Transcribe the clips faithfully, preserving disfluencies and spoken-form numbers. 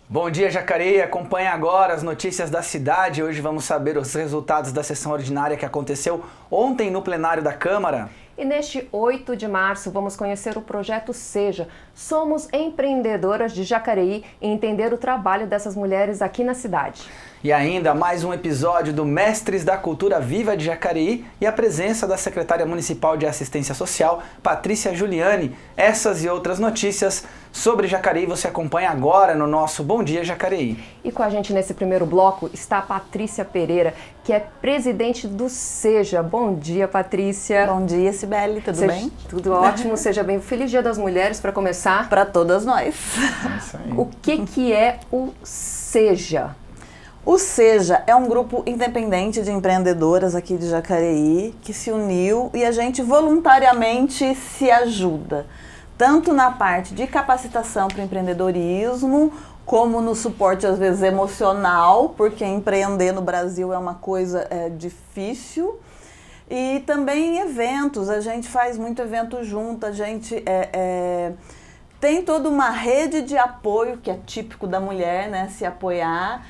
Bom dia, Jacareí. Acompanhe agora as notícias da cidade. Hoje vamos saber os resultados da sessão ordinária que aconteceu ontem no plenário da Câmara. E neste oito de março vamos conhecer o projeto Seja. Somos empreendedoras de Jacareí e entender o trabalho dessas mulheres aqui na cidade. E ainda mais um episódio do Mestres da Cultura Viva de Jacareí e a presença da secretária municipal de Assistência Social, Patrícia Giuliani. Essas e outras notícias sobre Jacareí você acompanha agora no nosso Bom Dia Jacareí. E com a gente nesse primeiro bloco está a Patrícia Pereira, que é presidente do Seja. Bom dia, Patrícia. Bom dia, Cibele, tudo Seja, bem? Tudo ótimo, seja bem. Feliz Dia das Mulheres para começar. Para todas nós. É isso aí. O que, que é o Seja? O Seja é um grupo independente de empreendedoras aqui de Jacareí que se uniu e a gente voluntariamente se ajuda, tanto na parte de capacitação para o empreendedorismo, como no suporte às vezes emocional, porque empreender no Brasil é uma coisa é, difícil, e também em eventos, a gente faz muito evento junto, a gente é, é, tem toda uma rede de apoio, que é típico da mulher, né, se apoiar,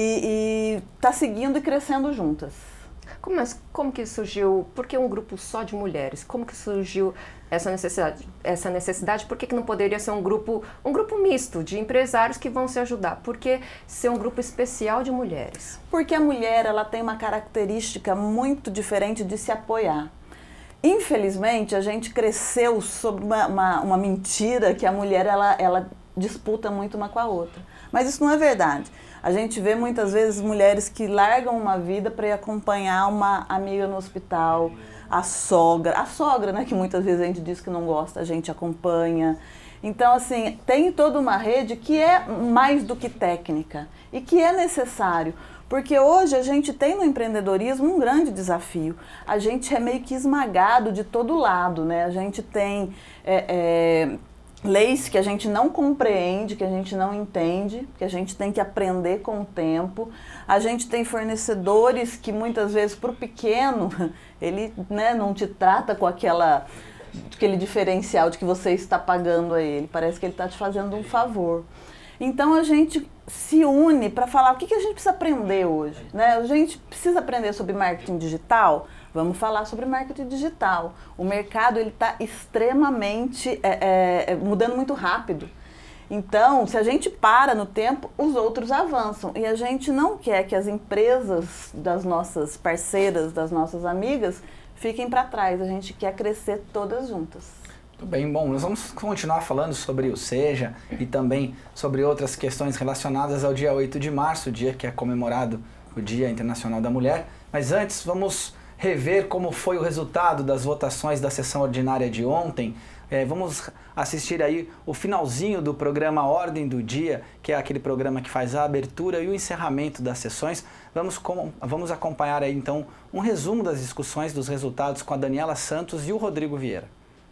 e está seguindo e crescendo juntas. Como, mas como que surgiu, por que um grupo só de mulheres? Como que surgiu essa necessidade? Essa necessidade? Por que, que não poderia ser um grupo, um grupo misto de empresários que vão se ajudar? Por que ser um grupo especial de mulheres? Porque a mulher ela tem uma característica muito diferente de se apoiar. Infelizmente, a gente cresceu sobre uma, uma, uma mentira que a mulher ela, ela disputa muito uma com a outra. Mas isso não é verdade. A gente vê muitas vezes mulheres que largam uma vida para ir acompanhar uma amiga no hospital, a sogra, a sogra, né, que muitas vezes a gente diz que não gosta, a gente acompanha. Então, assim, tem toda uma rede que é mais do que técnica e que é necessário. Porque hoje a gente tem no empreendedorismo um grande desafio. A gente é meio que esmagado de todo lado, né? A gente tem é, é, leis que a gente não compreende, que a gente não entende, que a gente tem que aprender com o tempo. A gente tem fornecedores que muitas vezes para o pequeno, ele, né, não te trata com aquela, aquele diferencial de que você está pagando a ele. Parece que ele está te fazendo um favor. Então a gente se une para falar o que, que a gente precisa aprender hoje, né? A gente precisa aprender sobre marketing digital. Vamos falar sobre marketing digital. O mercado ele está extremamente é, é, mudando muito rápido. Então, se a gente para no tempo, os outros avançam. E a gente não quer que as empresas das nossas parceiras, das nossas amigas, fiquem para trás. A gente quer crescer todas juntas. Tudo bem, bom, nós vamos continuar falando sobre o Seja e também sobre outras questões relacionadas ao dia oito de março, dia que é comemorado o Dia Internacional da Mulher. Mas antes, vamos rever como foi o resultado das votações da sessão ordinária de ontem. É, vamos assistir aí o finalzinho do programa Ordem do Dia, que é aquele programa que faz a abertura e o encerramento das sessões. Vamos, com, vamos acompanhar aí então um resumo das discussões dos resultados com a Daniela Santos e o Rodrigo Vieira.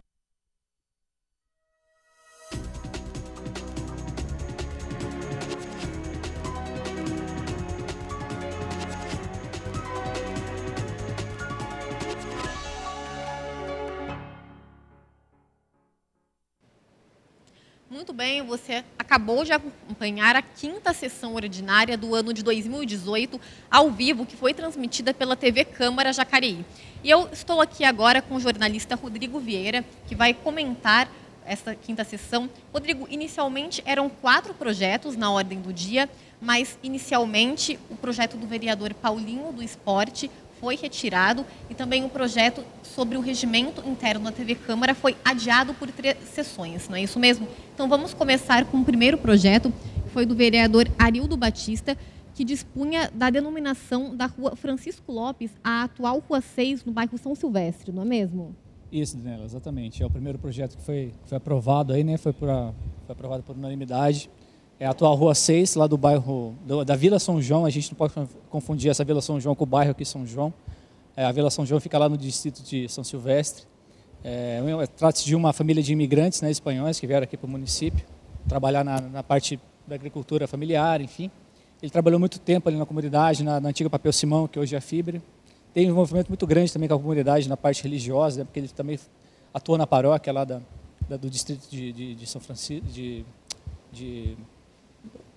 Muito bem, você acabou de acompanhar a quinta sessão ordinária do ano de dois mil e dezoito, ao vivo, que foi transmitida pela T V Câmara Jacareí. E eu estou aqui agora com o jornalista Rodrigo Vieira, que vai comentar essa quinta sessão. Rodrigo, inicialmente eram quatro projetos na ordem do dia, mas inicialmente o projeto do vereador Paulinho do Esporte foi retirado e também o projeto sobre o regimento interno da T V Câmara foi adiado por três sessões, não é isso mesmo? Então vamos começar com o primeiro projeto, que foi do vereador Arildo Batista, que dispunha da denominação da rua Francisco Lopes, a atual Rua seis, no bairro São Silvestre, não é mesmo? Isso, Daniela, exatamente. É o primeiro projeto que foi, foi aprovado aí, né? Foi, por, foi aprovado por unanimidade. É a atual Rua seis, lá do bairro, do, da Vila São João. A gente não pode confundir essa Vila São João com o bairro aqui São João. É, a Vila São João fica lá no distrito de São Silvestre. É, trata-se de uma família de imigrantes, né, espanhóis que vieram aqui para o município, trabalhar na, na parte da agricultura familiar, enfim. Ele trabalhou muito tempo ali na comunidade, na, na antiga Papel Simão, que hoje é a Fibre. Tem um envolvimento muito grande também com a comunidade na parte religiosa, né, porque ele também atua na paróquia lá da, da, do distrito de, de, de São Francisco, de, de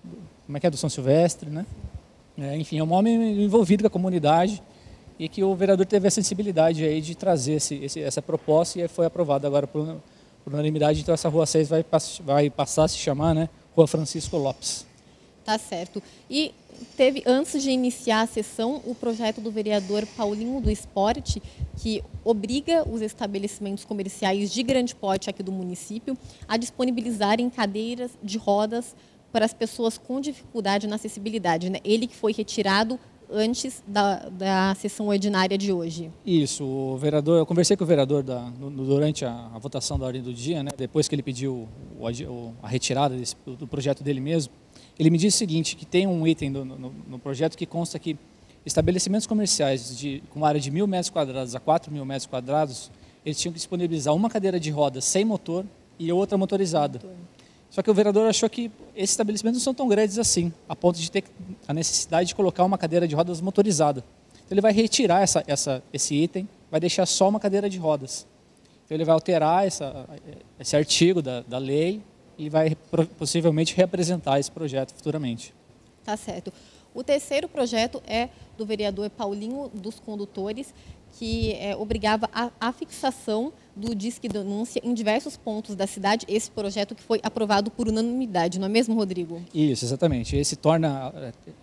como é que é, do São Silvestre, né? É, enfim, é um homem envolvido com a comunidade e que o vereador teve a sensibilidade aí de trazer esse, esse, essa proposta e foi aprovado agora por, por unanimidade. Então essa Rua seis vai, vai passar a se chamar, né, Rua Francisco Lopes. Tá certo. E teve, antes de iniciar a sessão, o projeto do vereador Paulinho do Esporte, que obriga os estabelecimentos comerciais de grande porte aqui do município a disponibilizarem cadeiras de rodas para as pessoas com dificuldade na acessibilidade, né? Ele que foi retirado antes da, da sessão ordinária de hoje. Isso, o vereador, eu conversei com o vereador da, no, durante a, a votação da ordem do dia, né, depois que ele pediu o, o, a retirada desse, do projeto dele mesmo. Ele me disse o seguinte, que tem um item no, no, no projeto que consta que estabelecimentos comerciais de, com área de mil metros quadrados a quatro mil metros quadrados, eles tinham que disponibilizar uma cadeira de rodas sem motor e outra motorizada. Motor. Só que o vereador achou que esses estabelecimentos não são tão grandes assim, a ponto de ter a necessidade de colocar uma cadeira de rodas motorizada. Então ele vai retirar essa, essa, esse item, vai deixar só uma cadeira de rodas. Então ele vai alterar essa, esse artigo da, da lei e vai possivelmente reapresentar esse projeto futuramente. Tá certo. O terceiro projeto é do vereador Paulinho dos Condutores, que é, obrigava a, a fixação do Disque Denúncia em diversos pontos da cidade, esse projeto que foi aprovado por unanimidade, não é mesmo, Rodrigo? Isso, exatamente. Esse torna,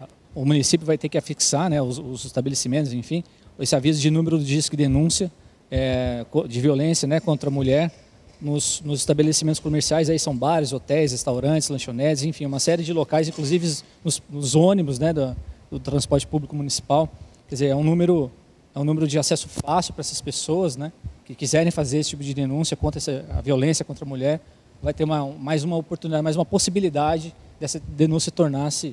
o município vai ter que afixar, né, os, os estabelecimentos, enfim, esse aviso de número do Disque Denúncia é, de violência, né, contra a mulher nos, nos estabelecimentos comerciais, aí são bares, hotéis, restaurantes, lanchonetes, enfim, uma série de locais, inclusive nos, nos ônibus, né, do, do transporte público municipal. Quer dizer, é um número, é um número de acesso fácil para essas pessoas, né, que quiserem fazer esse tipo de denúncia contra essa, a violência contra a mulher, vai ter uma, mais uma oportunidade, mais uma possibilidade dessa denúncia tornar-se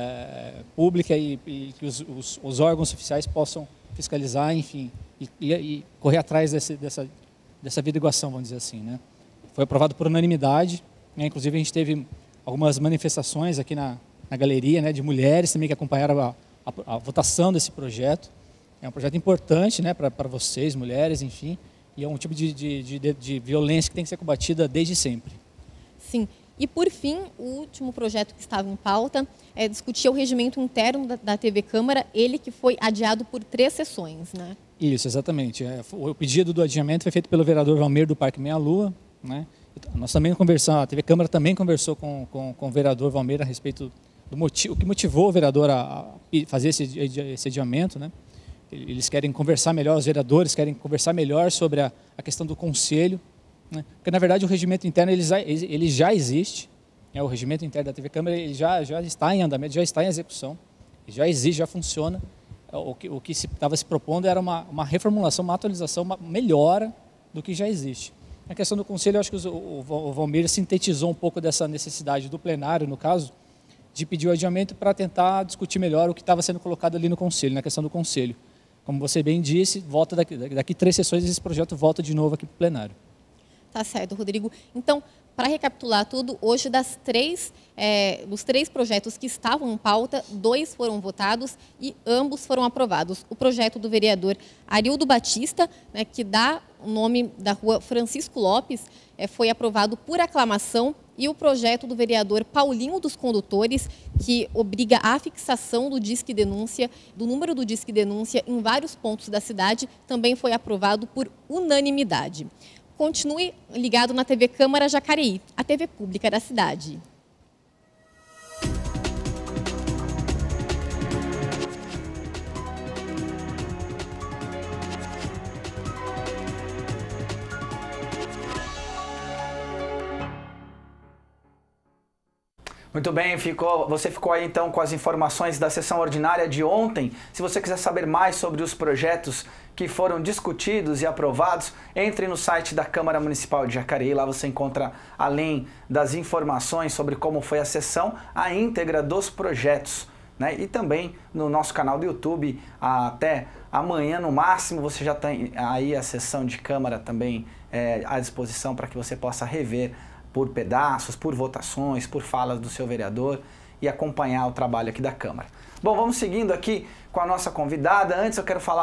é, pública e, e que os, os, os órgãos oficiais possam fiscalizar, enfim, e, e, e correr atrás desse, dessa, dessa averiguação, vamos dizer assim, né? Foi aprovado por unanimidade, né? Inclusive a gente teve algumas manifestações aqui na, na galeria, né, de mulheres também que acompanharam a, a, a votação desse projeto. É um projeto importante, né, para vocês, mulheres, enfim, e é um tipo de, de, de, de violência que tem que ser combatida desde sempre. Sim. E, por fim, o último projeto que estava em pauta é discutir o regimento interno da, da T V Câmara, ele que foi adiado por três sessões, né? Isso, exatamente. É, o pedido do adiamento foi feito pelo vereador Valmir do Parque Meia Lua, né? Nós também conversamos, a T V Câmara também conversou com, com, com o vereador Valmir a respeito do motivo, o que motivou o vereador a, a fazer esse, esse adiamento, né? Eles querem conversar melhor, os vereadores querem conversar melhor sobre a, a questão do conselho, né? Porque, na verdade, o regimento interno ele já, ele já existe, né? O regimento interno da T V Câmara ele já, já está em andamento, já está em execução, já existe, já funciona. O que, o que se estava se propondo era uma, uma reformulação, uma atualização, uma melhora do que já existe. Na questão do conselho, eu acho que o, o, o Valmir sintetizou um pouco dessa necessidade do plenário, no caso, de pedir o adiamento para tentar discutir melhor o que estava sendo colocado ali no conselho, na questão do conselho. Como você bem disse, volta daqui, daqui três sessões esse projeto volta de novo aqui para o plenário. Tá certo, Rodrigo. Então, para recapitular tudo, hoje das três, é, dos três projetos que estavam em pauta, dois foram votados e ambos foram aprovados. O projeto do vereador Arildo Batista, né, que dá o nome da rua Francisco Lopes, é, foi aprovado por aclamação, e o projeto do vereador Paulinho dos Condutores, que obriga a fixação do Disque Denúncia, do número do Disque Denúncia em vários pontos da cidade, também foi aprovado por unanimidade. Continue ligado na T V Câmara Jacareí, a T V pública da cidade. Muito bem, ficou, você ficou aí então com as informações da sessão ordinária de ontem. Se você quiser saber mais sobre os projetos que foram discutidos e aprovados, entre no site da Câmara Municipal de Jacareí. Lá você encontra, além das informações sobre como foi a sessão, a íntegra dos projetos, né? E também no nosso canal do YouTube, até amanhã no máximo, você já tem aí a sessão de Câmara também é, à disposição para que você possa rever por pedaços, por votações, por falas do seu vereador e acompanhar o trabalho aqui da Câmara. Bom, vamos seguindo aqui com a nossa convidada. Antes eu quero falar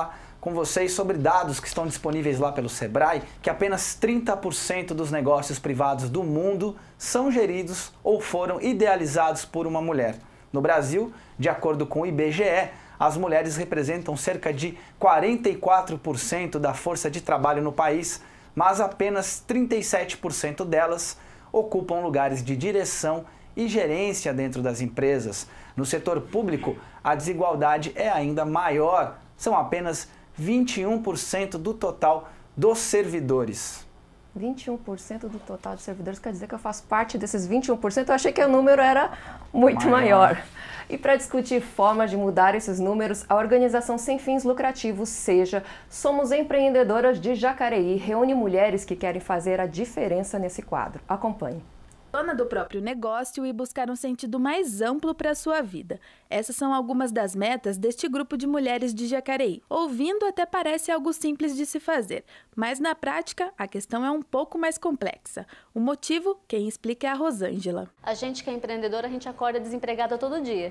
com vocês sobre dados que estão disponíveis lá pelo Sebrae, que apenas trinta por cento dos negócios privados do mundo são geridos ou foram idealizados por uma mulher. No Brasil, de acordo com o I B G E, as mulheres representam cerca de quarenta e quatro por cento da força de trabalho no país, mas apenas trinta e sete por cento delas ocupam lugares de direção e gerência dentro das empresas. No setor público, a desigualdade é ainda maior, são apenas vinte e um por cento do total dos servidores. vinte e um por cento do total de servidores, quer dizer que eu faço parte desses vinte e um por cento, eu achei que o número era muito maior. maior. E para discutir formas de mudar esses números, a organização sem fins lucrativos, SEJA, Somos Empreendedoras de Jacareí, reúne mulheres que querem fazer a diferença nesse quadro. Acompanhe. Dona do próprio negócio e buscar um sentido mais amplo para a sua vida. Essas são algumas das metas deste grupo de mulheres de Jacareí. Ouvindo até parece algo simples de se fazer, mas na prática a questão é um pouco mais complexa. O motivo, quem explica é a Rosângela. A gente que é empreendedora, a gente acorda desempregada todo dia.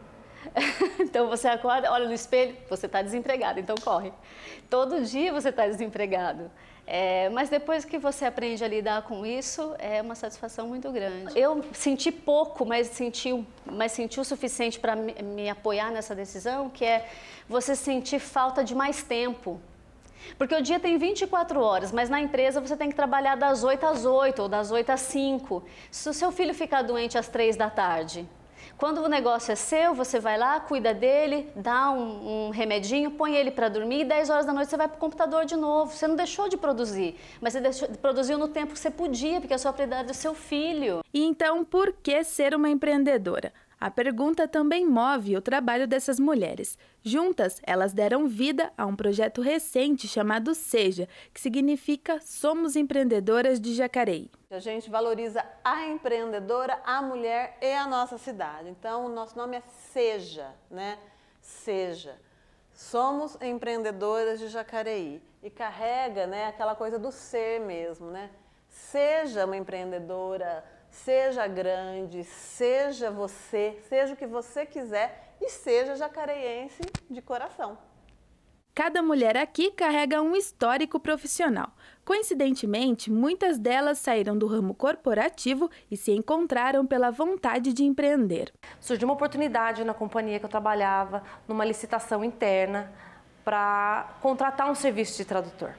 Então você acorda, olha no espelho, você está desempregado, então corre. Todo dia você está desempregado. É, mas depois que você aprende a lidar com isso, é uma satisfação muito grande. Eu senti pouco, mas senti, mas senti o suficiente para me, me apoiar nessa decisão, que é você sentir falta de mais tempo. Porque o dia tem vinte e quatro horas, mas na empresa você tem que trabalhar das oito às oito ou das oito às cinco. Se o seu filho ficar doente às três da tarde, quando o negócio é seu, você vai lá, cuida dele, dá um, um remedinho, põe ele para dormir e dez horas da noite você vai para o computador de novo. Você não deixou de produzir, mas você deixou, produziu no tempo que você podia, porque a sua prioridade é o seu filho. E então, por que ser uma empreendedora? A pergunta também move o trabalho dessas mulheres. Juntas, elas deram vida a um projeto recente chamado SEJA, que significa Somos Empreendedoras de Jacareí. A gente valoriza a empreendedora, a mulher e a nossa cidade. Então, o nosso nome é SEJA, né? SEJA. Somos Empreendedoras de Jacareí. E carrega, né, aquela coisa do ser mesmo, né? Seja uma empreendedora, seja grande, seja você, seja o que você quiser e seja jacareiense de coração. Cada mulher aqui carrega um histórico profissional. Coincidentemente, muitas delas saíram do ramo corporativo e se encontraram pela vontade de empreender. Surgiu uma oportunidade na companhia que eu trabalhava, numa licitação interna, para contratar um serviço de tradutor.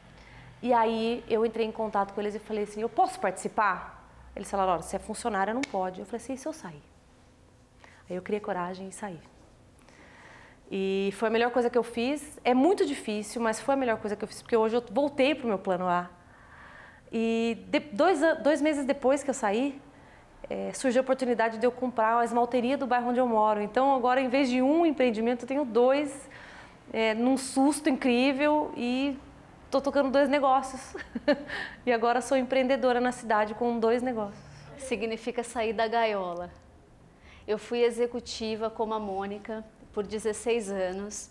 E aí eu entrei em contato com eles e falei assim, eu posso participar? Eles falaram, olha, se é funcionária não pode. Eu falei assim, e se eu sair? Aí eu criei coragem e saí. E foi a melhor coisa que eu fiz. É muito difícil, mas foi a melhor coisa que eu fiz, porque hoje eu voltei para o meu plano A. E de, dois, dois meses depois que eu saí, é, surgiu a oportunidade de eu comprar a esmalteria do bairro onde eu moro. Então agora, em vez de um empreendimento, eu tenho dois, é, num susto incrível e estou tocando dois negócios. E agora sou empreendedora na cidade com dois negócios. Significa sair da gaiola. Eu fui executiva como a Mônica por dezesseis anos.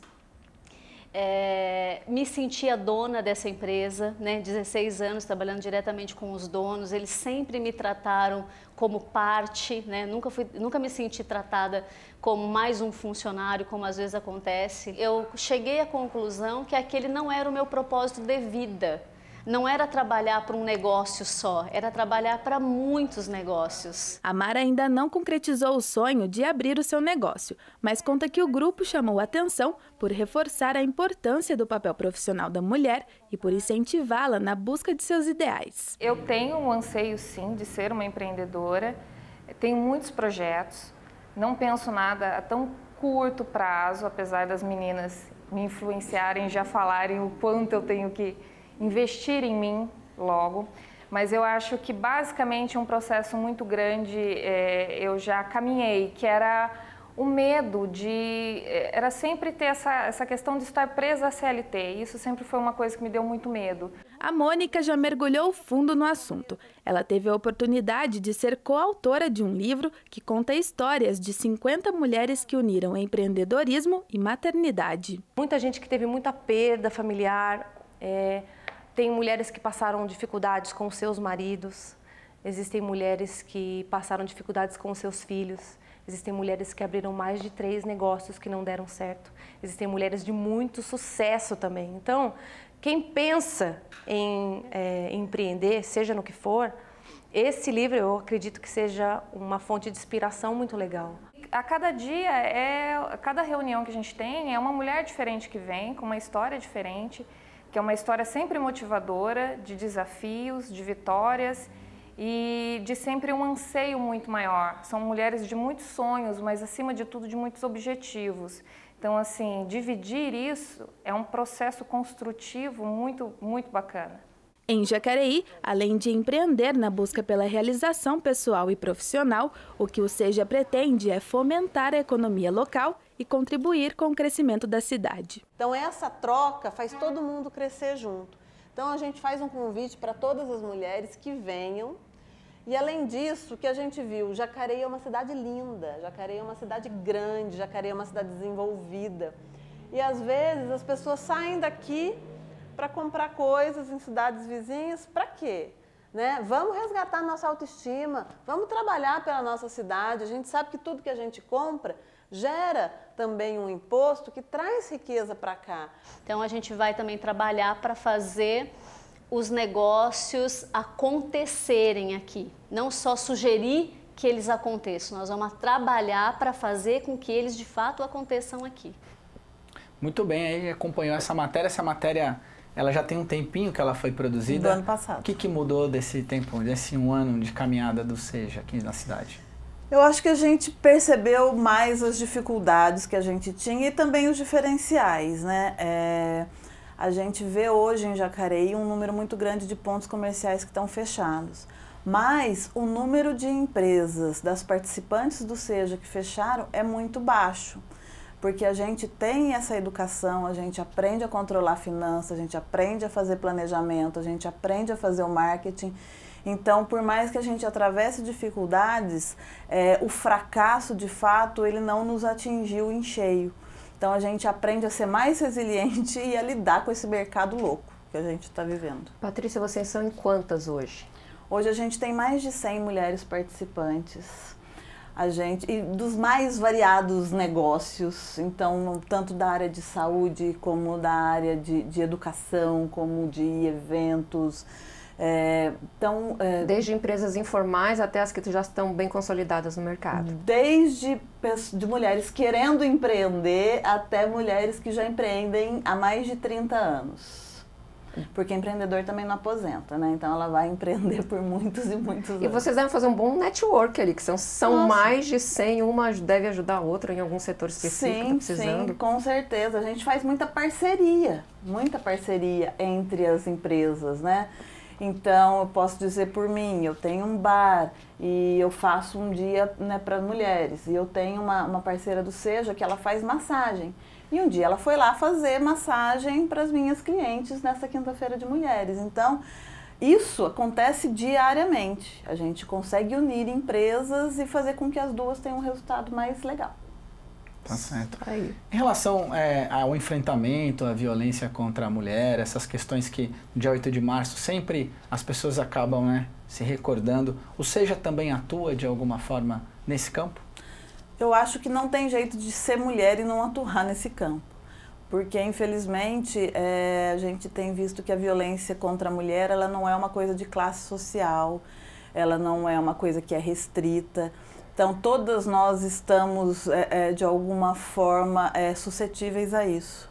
É, me sentia dona dessa empresa, né? dezesseis anos trabalhando diretamente com os donos. Eles sempre me trataram como parte, né? Nunca, fui, nunca me senti tratada como mais um funcionário, como às vezes acontece. Eu cheguei à conclusão que aquele não era o meu propósito de vida. Não era trabalhar para um negócio só, era trabalhar para muitos negócios. A Mara ainda não concretizou o sonho de abrir o seu negócio, mas conta que o grupo chamou a atenção por reforçar a importância do papel profissional da mulher e por incentivá-la na busca de seus ideais. Eu tenho um anseio, sim, de ser uma empreendedora, tenho muitos projetos, não penso nada a tão curto prazo, apesar das meninas me influenciarem, já falarem o quanto eu tenho que investir em mim logo, mas eu acho que basicamente um processo muito grande é, eu já caminhei, que era o medo de, era sempre ter essa, essa questão de estar presa à C L T, isso sempre foi uma coisa que me deu muito medo. A Mônica já mergulhou fundo no assunto. Ela teve a oportunidade de ser coautora de um livro que conta histórias de cinquenta mulheres que uniram empreendedorismo e maternidade. Muita gente que teve muita perda familiar, é, tem mulheres que passaram dificuldades com seus maridos, existem mulheres que passaram dificuldades com seus filhos. Existem mulheres que abriram mais de três negócios que não deram certo. Existem mulheres de muito sucesso também. Então, quem pensa em é, empreender, seja no que for, esse livro eu acredito que seja uma fonte de inspiração muito legal. A cada dia, é, a cada reunião que a gente tem, é uma mulher diferente que vem, com uma história diferente, que é uma história sempre motivadora, de desafios, de vitórias e de sempre um anseio muito maior. São mulheres de muitos sonhos, mas acima de tudo de muitos objetivos. Então, assim, dividir isso é um processo construtivo muito, muito bacana. Em Jacareí, além de empreender na busca pela realização pessoal e profissional, o que o Seja pretende é fomentar a economia local e contribuir com o crescimento da cidade. Então essa troca faz todo mundo crescer junto. Então a gente faz um convite para todas as mulheres que venham. E além disso, o que a gente viu, Jacareí é uma cidade linda, Jacareí é uma cidade grande, Jacareí é uma cidade desenvolvida. E às vezes as pessoas saem daqui para comprar coisas em cidades vizinhas, para quê? Né? Vamos resgatar nossa autoestima, vamos trabalhar pela nossa cidade. A gente sabe que tudo que a gente compra gera também um imposto que traz riqueza para cá. Então a gente vai também trabalhar para fazer os negócios acontecerem aqui, não só sugerir que eles aconteçam, nós vamos trabalhar para fazer com que eles de fato aconteçam aqui. Muito bem, aí acompanhou essa matéria, essa matéria ela já tem um tempinho que ela foi produzida. Do ano passado. O que, que mudou desse tempo, desse um ano de caminhada do Seja aqui na cidade? Eu acho que a gente percebeu mais as dificuldades que a gente tinha e também os diferenciais, né? É, a gente vê hoje em Jacareí um número muito grande de pontos comerciais que estão fechados, mas o número de empresas, das participantes do Seja que fecharam é muito baixo. Porque a gente tem essa educação, a gente aprende a controlar a finança, a gente aprende a fazer planejamento, a gente aprende a fazer o marketing. Então, por mais que a gente atravesse dificuldades, é, o fracasso, de fato, ele não nos atingiu em cheio. Então, a gente aprende a ser mais resiliente e a lidar com esse mercado louco que a gente está vivendo. Patrícia, vocês são em quantas hoje? Hoje a gente tem mais de cem mulheres participantes. A gente, e dos mais variados negócios, então tanto da área de saúde como da área de, de educação, como de eventos. É, então, é, desde empresas informais até as que já estão bem consolidadas no mercado. Desde de mulheres querendo empreender até mulheres que já empreendem há mais de trinta anos. Porque empreendedor também não aposenta, né? Então ela vai empreender por muitos e muitos anos. E vocês devem fazer um bom network ali, que são, são mais de cem, uma deve ajudar a outra em algum setor específico que tá precisando. Sim, com certeza. A gente faz muita parceria, muita parceria entre as empresas, né? Então, eu posso dizer por mim, eu tenho um bar e eu faço um dia, né, para mulheres. E eu tenho uma, uma parceira do Seja que ela faz massagem. E um dia ela foi lá fazer massagem para as minhas clientes nessa quinta-feira de mulheres. Então, isso acontece diariamente. A gente consegue unir empresas e fazer com que as duas tenham um resultado mais legal. Tá certo. Aí. Em relação é, ao enfrentamento, à violência contra a mulher, essas questões que no dia oito de março sempre as pessoas acabam, né, se recordando, o Seja também atua de alguma forma nesse campo? Eu acho que não tem jeito de ser mulher e não atuar nesse campo. Porque, infelizmente, é, a gente tem visto que a violência contra a mulher ela não é uma coisa de classe social, ela não é uma coisa que é restrita. Então, todas nós estamos, é, é, de alguma forma, é, suscetíveis a isso.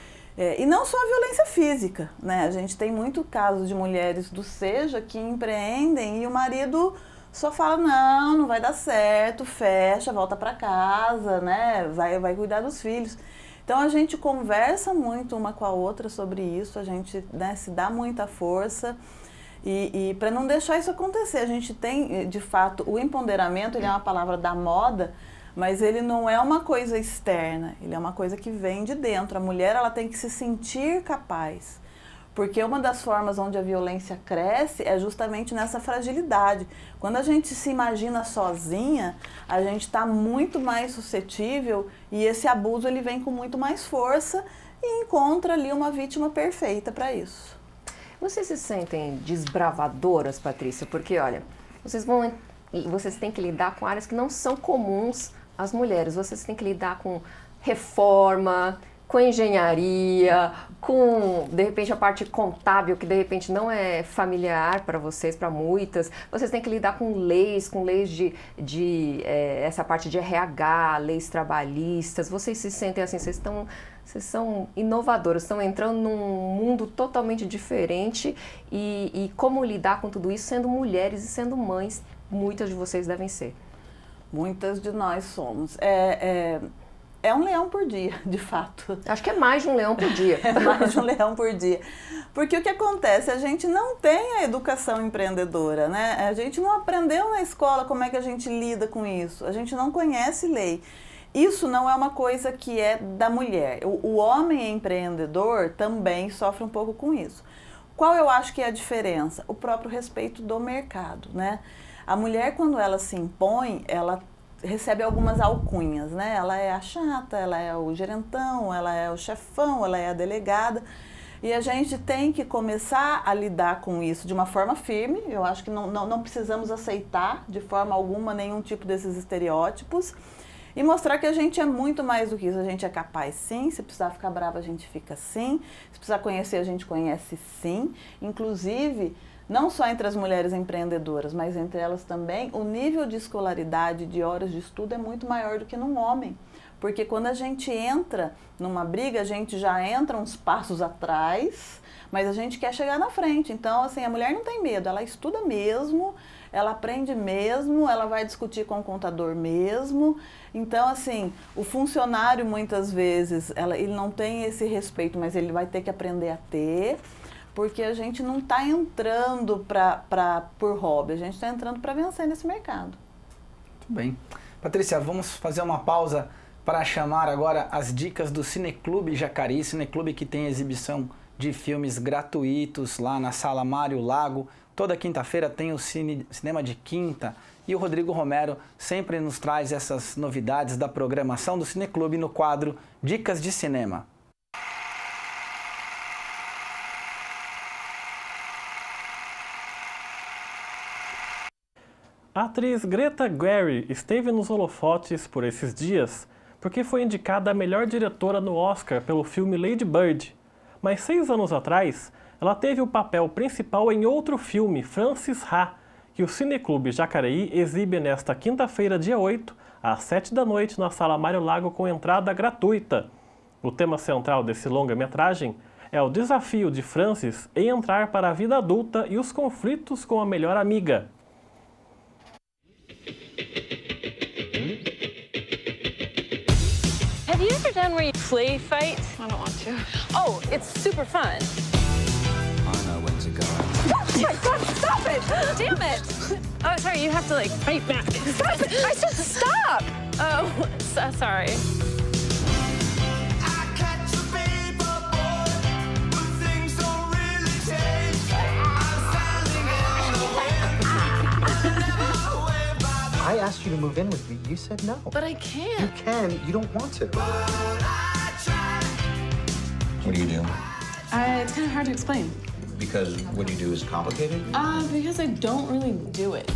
É, e não só a violência física, né? A gente tem muito caso de mulheres do Seja que empreendem e o marido só fala, não, não vai dar certo, fecha, volta para casa, né? Vai, vai cuidar dos filhos. Então, a gente conversa muito uma com a outra sobre isso, a gente, né, se dá muita força. E, e para não deixar isso acontecer, a gente tem, de fato, o empoderamento, ele é uma palavra da moda, mas ele não é uma coisa externa, ele é uma coisa que vem de dentro. A mulher, ela tem que se sentir capaz, porque uma das formas onde a violência cresce é justamente nessa fragilidade. Quando a gente se imagina sozinha, a gente está muito mais suscetível e esse abuso ele vem com muito mais força e encontra ali uma vítima perfeita para isso. Vocês se sentem desbravadoras, Patrícia? Porque, olha, vocês vão, vocês têm que lidar com áreas que não são comuns as mulheres, vocês têm que lidar com reforma, com engenharia, com, de repente, a parte contábil, que de repente não é familiar para vocês, para muitas. Vocês têm que lidar com leis, com leis de, de é, essa parte de R H, leis trabalhistas. Vocês se sentem assim, vocês estão, vocês são inovadoras, estão entrando num mundo totalmente diferente e, e como lidar com tudo isso sendo mulheres e sendo mães, muitas de vocês devem ser. Muitas de nós somos. É, é... É um leão por dia, de fato. Acho que é mais de um leão por dia. É mais de um leão por dia. Porque o que acontece? A gente não tem a educação empreendedora, né? A gente não aprendeu na escola como é que a gente lida com isso. A gente não conhece lei. Isso não é uma coisa que é da mulher. O, o homem empreendedor também sofre um pouco com isso. Qual eu acho que é a diferença? O próprio respeito do mercado, né? A mulher, quando ela se impõe, ela recebe algumas alcunhas, né? Ela é a chata, ela é o gerentão, ela é o chefão, ela é a delegada. E a gente tem que começar a lidar com isso de uma forma firme. Eu acho que não, não, não precisamos aceitar de forma alguma nenhum tipo desses estereótipos. E mostrar que a gente é muito mais do que isso. A gente é capaz, sim. Se precisar ficar brava, a gente fica sim. Se precisar conhecer, a gente conhece, sim. Inclusive, não só entre as mulheres empreendedoras, mas entre elas também, o nível de escolaridade, de horas de estudo é muito maior do que num homem. Porque quando a gente entra numa briga, a gente já entra uns passos atrás, mas a gente quer chegar na frente. Então, assim, a mulher não tem medo, ela estuda mesmo, ela aprende mesmo, ela vai discutir com o contador mesmo. Então, assim, o funcionário, muitas vezes, ela, ele não tem esse respeito, mas ele vai ter que aprender a ter. Porque a gente não está entrando pra, pra, por hobby, a gente está entrando para vencer nesse mercado. Muito bem. Patrícia, vamos fazer uma pausa para chamar agora as dicas do Cineclube Jacareí, Cineclube que tem exibição de filmes gratuitos lá na Sala Mário Lago. Toda quinta-feira tem o cine, Cinema de Quinta e o Rodrigo Romero sempre nos traz essas novidades da programação do Cineclube no quadro Dicas de Cinema. A atriz Greta Gerwig esteve nos holofotes por esses dias porque foi indicada a melhor diretora no Oscar pelo filme Lady Bird. Mas seis anos atrás, ela teve o papel principal em outro filme, Frances Ha, que o Cineclube Jacareí exibe nesta quinta-feira, dia oito, às sete da noite, na Sala Mário Lago com entrada gratuita. O tema central desse longa-metragem é o desafio de Frances em entrar para a vida adulta e os conflitos com a melhor amiga. Have you ever done where you play fight? I don't want to. Oh, it's super fun. I know when to go. Oh my God, stop it! Damn it! Oh, sorry, you have to like fight back. Stop it! I said stop! Oh, so sorry. I asked you to move in with me. You said no. But I can't. You can. You don't want to. What do you do? Uh, it's kind of hard to explain. Because what you do is complicated? Uh, because I don't really do it.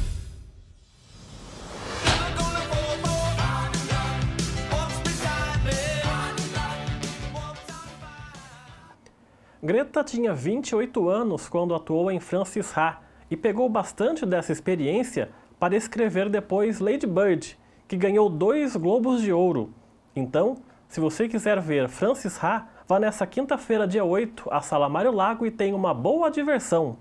Greta tinha vinte e oito anos quando atuou em Frances Ha e pegou bastante dessa experiência para escrever depois Lady Bird, que ganhou dois Globos de Ouro. Então, se você quiser ver Frances Ha, vá nessa quinta-feira, dia oito, à Sala Mário Lago e tenha uma boa diversão.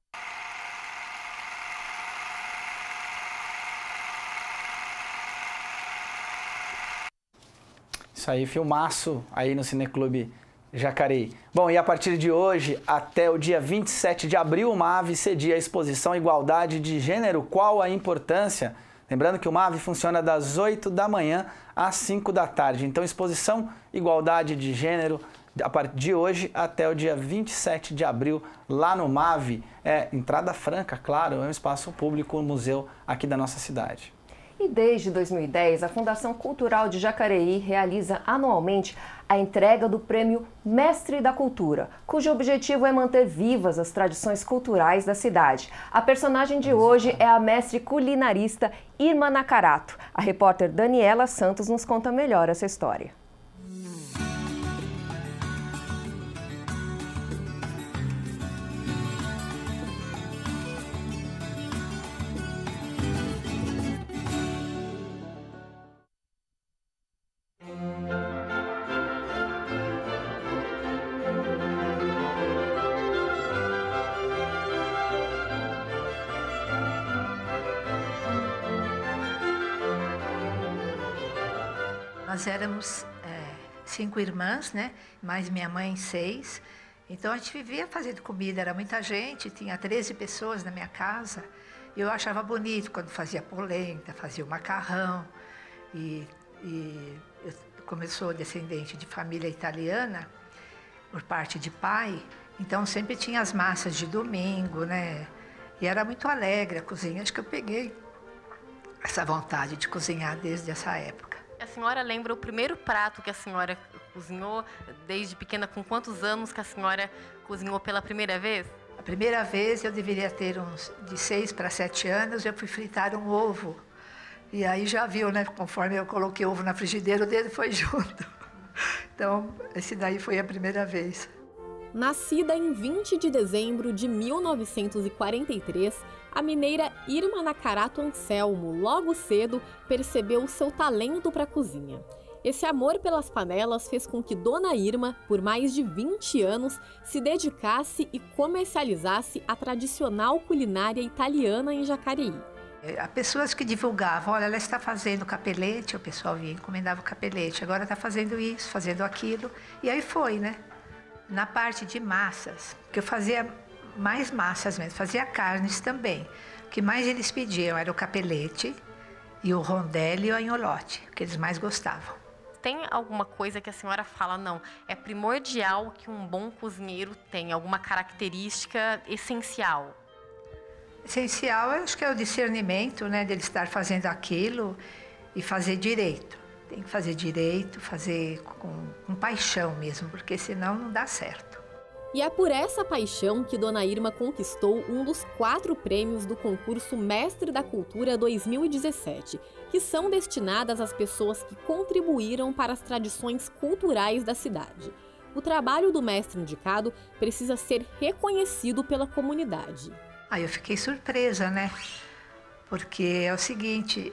Isso aí, filmaço aí no Cineclube Jacareí. Bom, e a partir de hoje, até o dia vinte e sete de abril, o MAVE cedia a exposição Igualdade de Gênero. Qual a importância? Lembrando que o MAVE funciona das oito da manhã às cinco da tarde. Então, exposição Igualdade de Gênero, a partir de hoje até o dia vinte e sete de abril, lá no MAVE. É entrada franca, claro, é um espaço público, um museu aqui da nossa cidade. E desde dois mil e dez, a Fundação Cultural de Jacareí realiza anualmente a entrega do Prêmio Mestre da Cultura, cujo objetivo é manter vivas as tradições culturais da cidade. A personagem de hoje é a mestre culinarista Irma Nakarato. A repórter Daniela Santos nos conta melhor essa história. Nós éramos é, cinco irmãs, né? Mais minha mãe, seis. Então a gente vivia fazendo comida, era muita gente, tinha treze pessoas na minha casa. E eu achava bonito quando fazia polenta, fazia o macarrão. E, e eu, como eu sou descendente de família italiana, por parte de pai, então sempre tinha as massas de domingo, né? E era muito alegre a cozinha. Acho que eu peguei essa vontade de cozinhar desde essa época. A senhora lembra o primeiro prato que a senhora cozinhou desde pequena? Com quantos anos que a senhora cozinhou pela primeira vez? A primeira vez eu deveria ter uns de seis para sete anos, eu fui fritar um ovo. E aí já viu, né? Conforme eu coloquei o ovo na frigideira, o dedo foi junto. Então, esse daí foi a primeira vez. Nascida em vinte de dezembro de mil novecentos e quarenta e três, a mineira Irma Nakarato Anselmo, logo cedo, percebeu o seu talento para a cozinha. Esse amor pelas panelas fez com que Dona Irma, por mais de vinte anos, se dedicasse e comercializasse a tradicional culinária italiana em Jacareí. Há pessoas que divulgavam, olha, ela está fazendo capelete, o pessoal vinha, encomendava o capelete, agora está fazendo isso, fazendo aquilo, e aí foi, né? Na parte de massas, que eu fazia mais massas mesmo, fazia carnes também. O que mais eles pediam era o capelete e o rondelli e o agnolote, que eles mais gostavam. Tem alguma coisa que a senhora fala, não, é primordial que um bom cozinheiro tenha, alguma característica essencial? Essencial, eu acho que é o discernimento, né, dele estar fazendo aquilo e fazer direito. Tem que fazer direito, fazer com, com paixão mesmo, porque senão não dá certo. E é por essa paixão que Dona Irma conquistou um dos quatro prêmios do concurso Mestre da Cultura dois mil e dezessete, que são destinadas às pessoas que contribuíram para as tradições culturais da cidade. O trabalho do mestre indicado precisa ser reconhecido pela comunidade. Aí eu fiquei surpresa, né? Porque é o seguinte,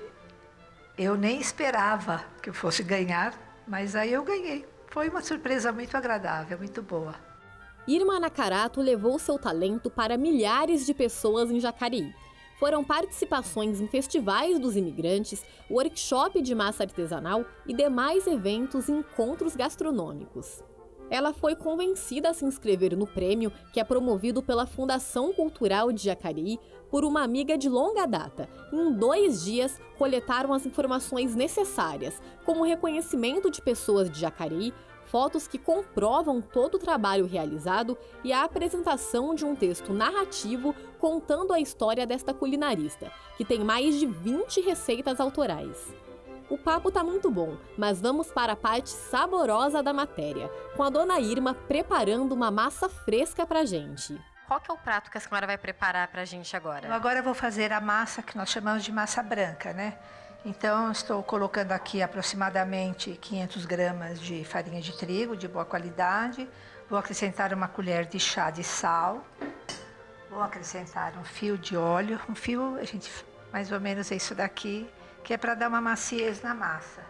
eu nem esperava que eu fosse ganhar, mas aí eu ganhei. Foi uma surpresa muito agradável, muito boa. Irma Nakarato levou seu talento para milhares de pessoas em Jacareí. Foram participações em festivais dos imigrantes, workshop de massa artesanal e demais eventos e encontros gastronômicos. Ela foi convencida a se inscrever no prêmio, que é promovido pela Fundação Cultural de Jacareí, por uma amiga de longa data. Em dois dias, coletaram as informações necessárias, como o reconhecimento de pessoas de Jacareí, fotos que comprovam todo o trabalho realizado e a apresentação de um texto narrativo contando a história desta culinarista, que tem mais de vinte receitas autorais. O papo tá muito bom, mas vamos para a parte saborosa da matéria, com a Dona Irma preparando uma massa fresca pra gente. Qual que é o prato que a senhora vai preparar pra gente agora? Eu agora vou fazer a massa que nós chamamos de massa branca, né? Então, estou colocando aqui aproximadamente quinhentas gramas de farinha de trigo de boa qualidade. Vou acrescentar uma colher de chá de sal. Vou acrescentar um fio de óleo. Um fio, a gente, mais ou menos é isso daqui, que é para dar uma maciez na massa.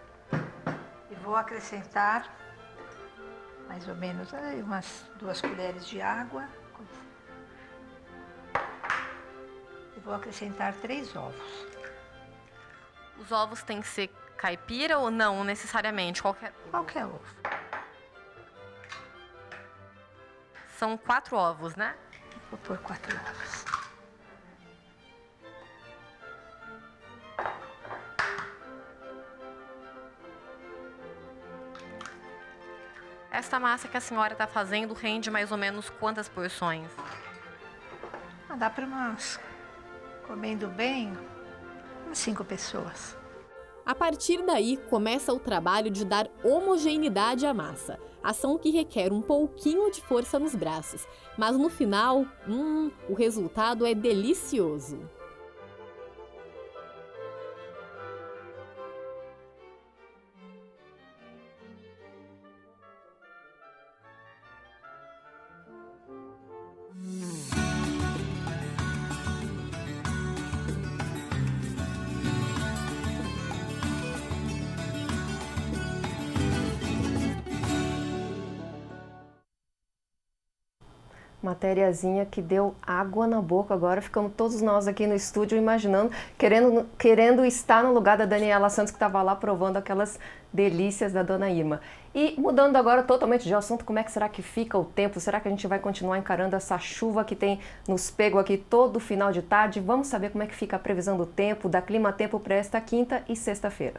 E vou acrescentar mais ou menos aí, umas duas colheres de água. E vou acrescentar três ovos. Os ovos têm que ser caipira ou não necessariamente? Qualquer, Qualquer ovo. São quatro ovos, né? Vou pôr quatro ovos. Essa massa que a senhora está fazendo rende mais ou menos quantas porções? Ah, dá para umas, comendo bem, umas cinco pessoas. A partir daí, começa o trabalho de dar homogeneidade à massa, ação que requer um pouquinho de força nos braços, mas no final, hum, o resultado é delicioso. Matériazinha que deu água na boca. Agora ficamos todos nós aqui no estúdio imaginando, querendo, querendo estar no lugar da Daniela Santos, que estava lá provando aquelas delícias da Dona Irma. E mudando agora totalmente de assunto, como é que será que fica o tempo? Será que a gente vai continuar encarando essa chuva que tem nos pego aqui todo final de tarde? Vamos saber como é que fica a previsão do tempo, da Clima Tempo para esta quinta e sexta-feira.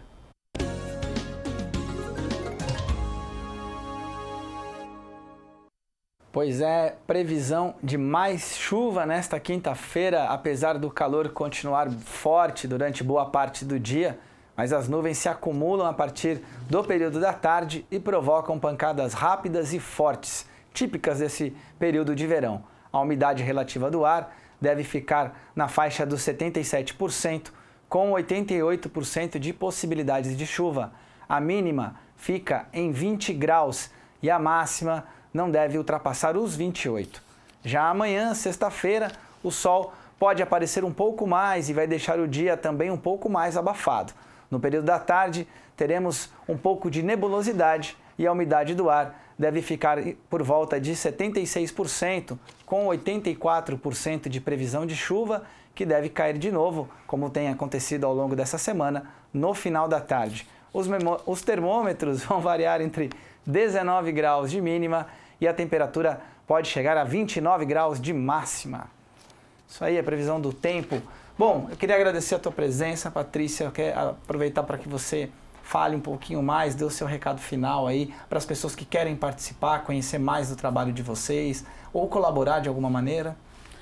Pois é, previsão de mais chuva nesta quinta-feira, apesar do calor continuar forte durante boa parte do dia, mas as nuvens se acumulam a partir do período da tarde e provocam pancadas rápidas e fortes, típicas desse período de verão. A umidade relativa do ar deve ficar na faixa dos setenta e sete por cento, com oitenta e oito por cento de possibilidades de chuva. A mínima fica em vinte graus e a máxima não deve ultrapassar os vinte e oito. Já amanhã, sexta-feira, o sol pode aparecer um pouco mais e vai deixar o dia também um pouco mais abafado. No período da tarde, teremos um pouco de nebulosidade e a umidade do ar deve ficar por volta de setenta e seis por cento, com oitenta e quatro por cento de previsão de chuva, que deve cair de novo, como tem acontecido ao longo dessa semana, no final da tarde. Os, os termômetros vão variar entre dezenove graus de mínima e a temperatura pode chegar a vinte e nove graus de máxima. Isso aí é a previsão do tempo. Bom, eu queria agradecer a tua presença, Patrícia. Eu quero aproveitar para que você fale um pouquinho mais, dê o seu recado final aí para as pessoas que querem participar, conhecer mais do trabalho de vocês ou colaborar de alguma maneira.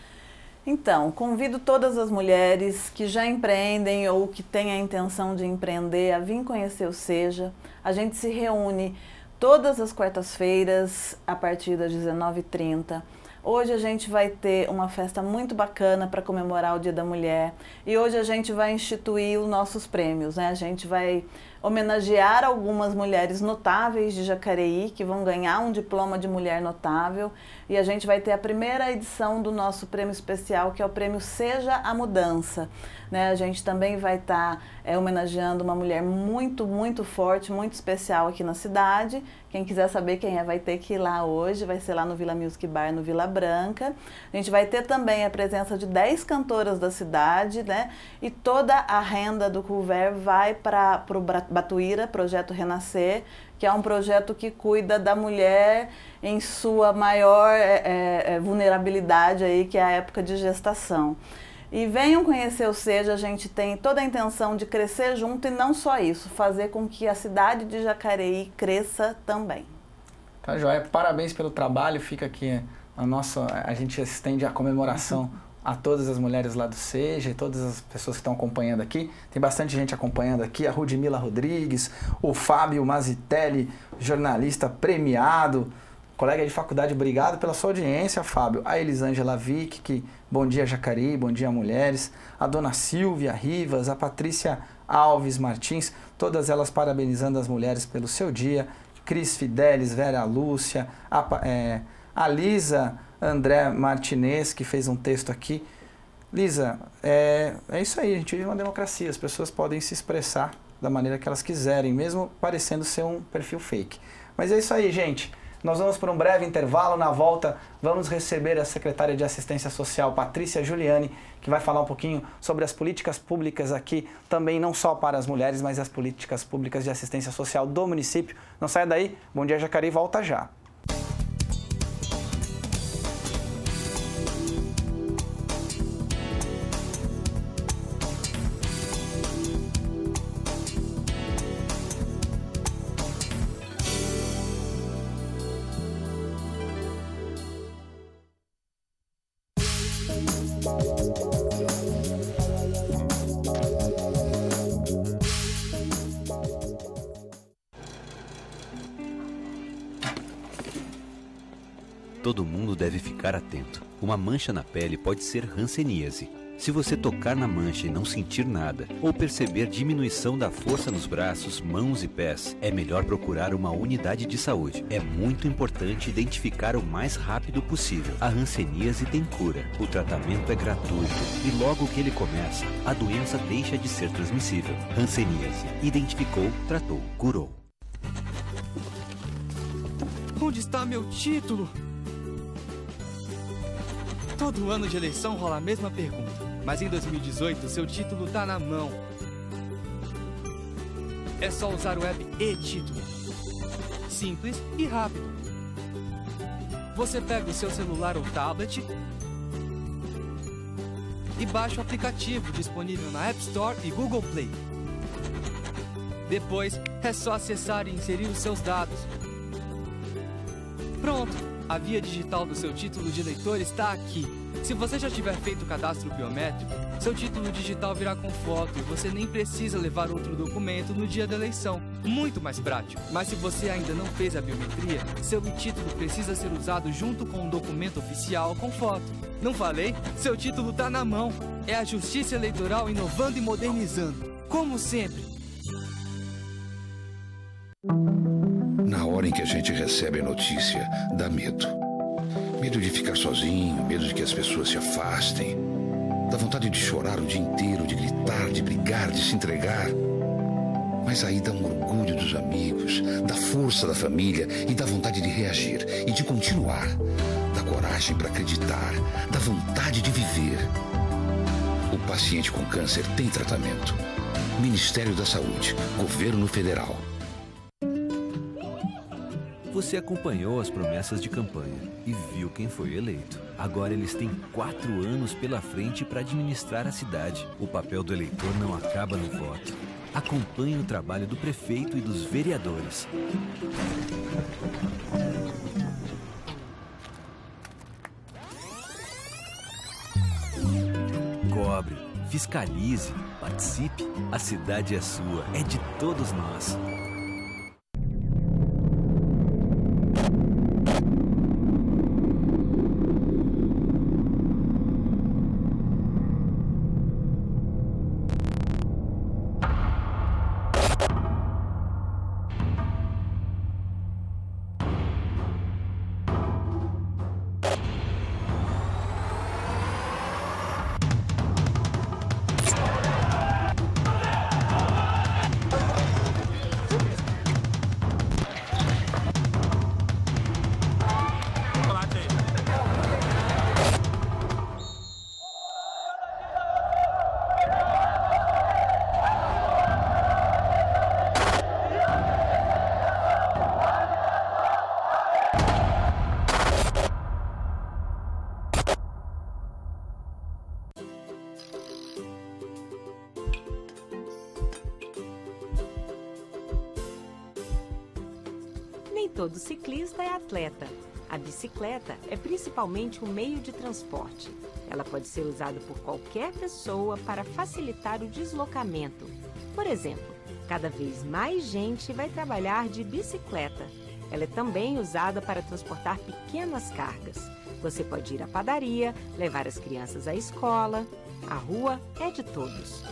Então, convido todas as mulheres que já empreendem ou que têm a intenção de empreender a vir conhecer o Seja. A gente se reúne todas as quartas-feiras, a partir das dezenove e trinta. Hoje a gente vai ter uma festa muito bacana para comemorar o Dia da Mulher. E hoje a gente vai instituir os nossos prêmios, né? A gente vai homenagear algumas mulheres notáveis de Jacareí, que vão ganhar um diploma de mulher notável. E a gente vai ter a primeira edição do nosso prêmio especial, que é o prêmio Seja a Mudança. Né? A gente também vai estar tá, é, homenageando uma mulher muito, muito forte, muito especial aqui na cidade. Quem quiser saber quem é, vai ter que ir lá hoje, vai ser lá no Vila Music Bar, no Vila Branca. A gente vai ter também a presença de dez cantoras da cidade, né? E toda a renda do Couvert vai para o Batuíra, Projeto Renascer, que é um projeto que cuida da mulher em sua maior é, é, vulnerabilidade, aí, que é a época de gestação. E venham conhecer o Seja, a gente tem toda a intenção de crescer junto e não só isso, fazer com que a cidade de Jacareí cresça também. Tá, joia. Parabéns pelo trabalho, fica aqui a nossa, a gente estende a comemoração a todas as mulheres lá do Seja e todas as pessoas que estão acompanhando aqui. Tem bastante gente acompanhando aqui, a Rudmila Rodrigues, o Fábio Mazitelli, jornalista premiado, colega de faculdade, obrigado pela sua audiência, Fábio. A Elisângela Vick, que bom dia Jacareí, bom dia mulheres. A dona Silvia Rivas, a Patrícia Alves Martins, todas elas parabenizando as mulheres pelo seu dia. Cris Fidelis, Vera Lúcia, a, é, a Lisa André Martinez, que fez um texto aqui. Lisa, é, é isso aí, a gente vive uma democracia, as pessoas podem se expressar da maneira que elas quiserem, mesmo parecendo ser um perfil fake. Mas é isso aí, gente. Nós vamos para um breve intervalo. Na volta, vamos receber a secretária de Assistência Social, Patrícia Giuliani, que vai falar um pouquinho sobre as políticas públicas aqui, também não só para as mulheres, mas as políticas públicas de assistência social do município. Não saia daí. Bom dia, Jacareí, volta já. Todo mundo deve ficar atento. Uma mancha na pele pode ser hanseníase. Se você tocar na mancha e não sentir nada, ou perceber diminuição da força nos braços, mãos e pés, é melhor procurar uma unidade de saúde. É muito importante identificar o mais rápido possível. A hanseníase tem cura. O tratamento é gratuito e logo que ele começa, a doença deixa de ser transmissível. Hanseníase. Identificou, tratou, curou. Onde está meu título? Todo ano de eleição rola a mesma pergunta. Mas em dois mil e dezoito, seu título tá na mão. É só usar o app e-Título. Simples e rápido. Você pega o seu celular ou tablet e baixa o aplicativo disponível na App Store e Google Play. Depois, é só acessar e inserir os seus dados. Pronto! A via digital do seu título de eleitor está aqui. Se você já tiver feito o cadastro biométrico, seu título digital virá com foto e você nem precisa levar outro documento no dia da eleição. Muito mais prático. Mas se você ainda não fez a biometria, seu título precisa ser usado junto com um documento oficial com foto. Não falei? Seu título está na mão. É a Justiça Eleitoral inovando e modernizando. Como sempre. Na hora em que a gente recebe a notícia, dá medo. Medo de ficar sozinho, medo de que as pessoas se afastem. Dá vontade de chorar o dia inteiro, de gritar, de brigar, de se entregar. Mas aí dá um orgulho dos amigos, da força da família e dá vontade de reagir e de continuar. Dá coragem para acreditar, dá vontade de viver. O paciente com câncer tem tratamento. Ministério da Saúde, Governo Federal. Você acompanhou as promessas de campanha e viu quem foi eleito. Agora eles têm quatro anos pela frente para administrar a cidade. O papel do eleitor não acaba no voto. Acompanhe o trabalho do prefeito e dos vereadores. Cobre, fiscalize, participe. A cidade é sua, é de todos nós. Todo ciclista é atleta. A bicicleta é principalmente um meio de transporte. Ela pode ser usada por qualquer pessoa para facilitar o deslocamento. Por exemplo, cada vez mais gente vai trabalhar de bicicleta. Ela é também usada para transportar pequenas cargas. Você pode ir à padaria, levar as crianças à escola. A rua é de todos.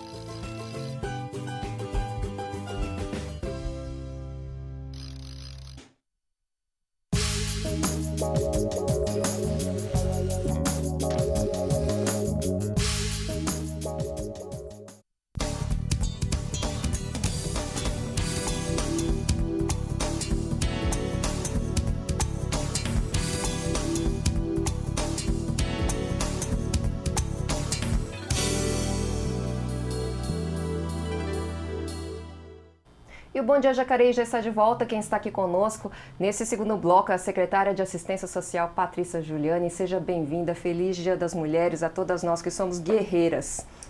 E o Bom Dia Jacareí já está de volta. Quem está aqui conosco nesse segundo bloco é a secretária de Assistência Social, Patrícia Giuliani. Seja bem-vinda. Feliz Dia das Mulheres a todas nós que somos guerreiras.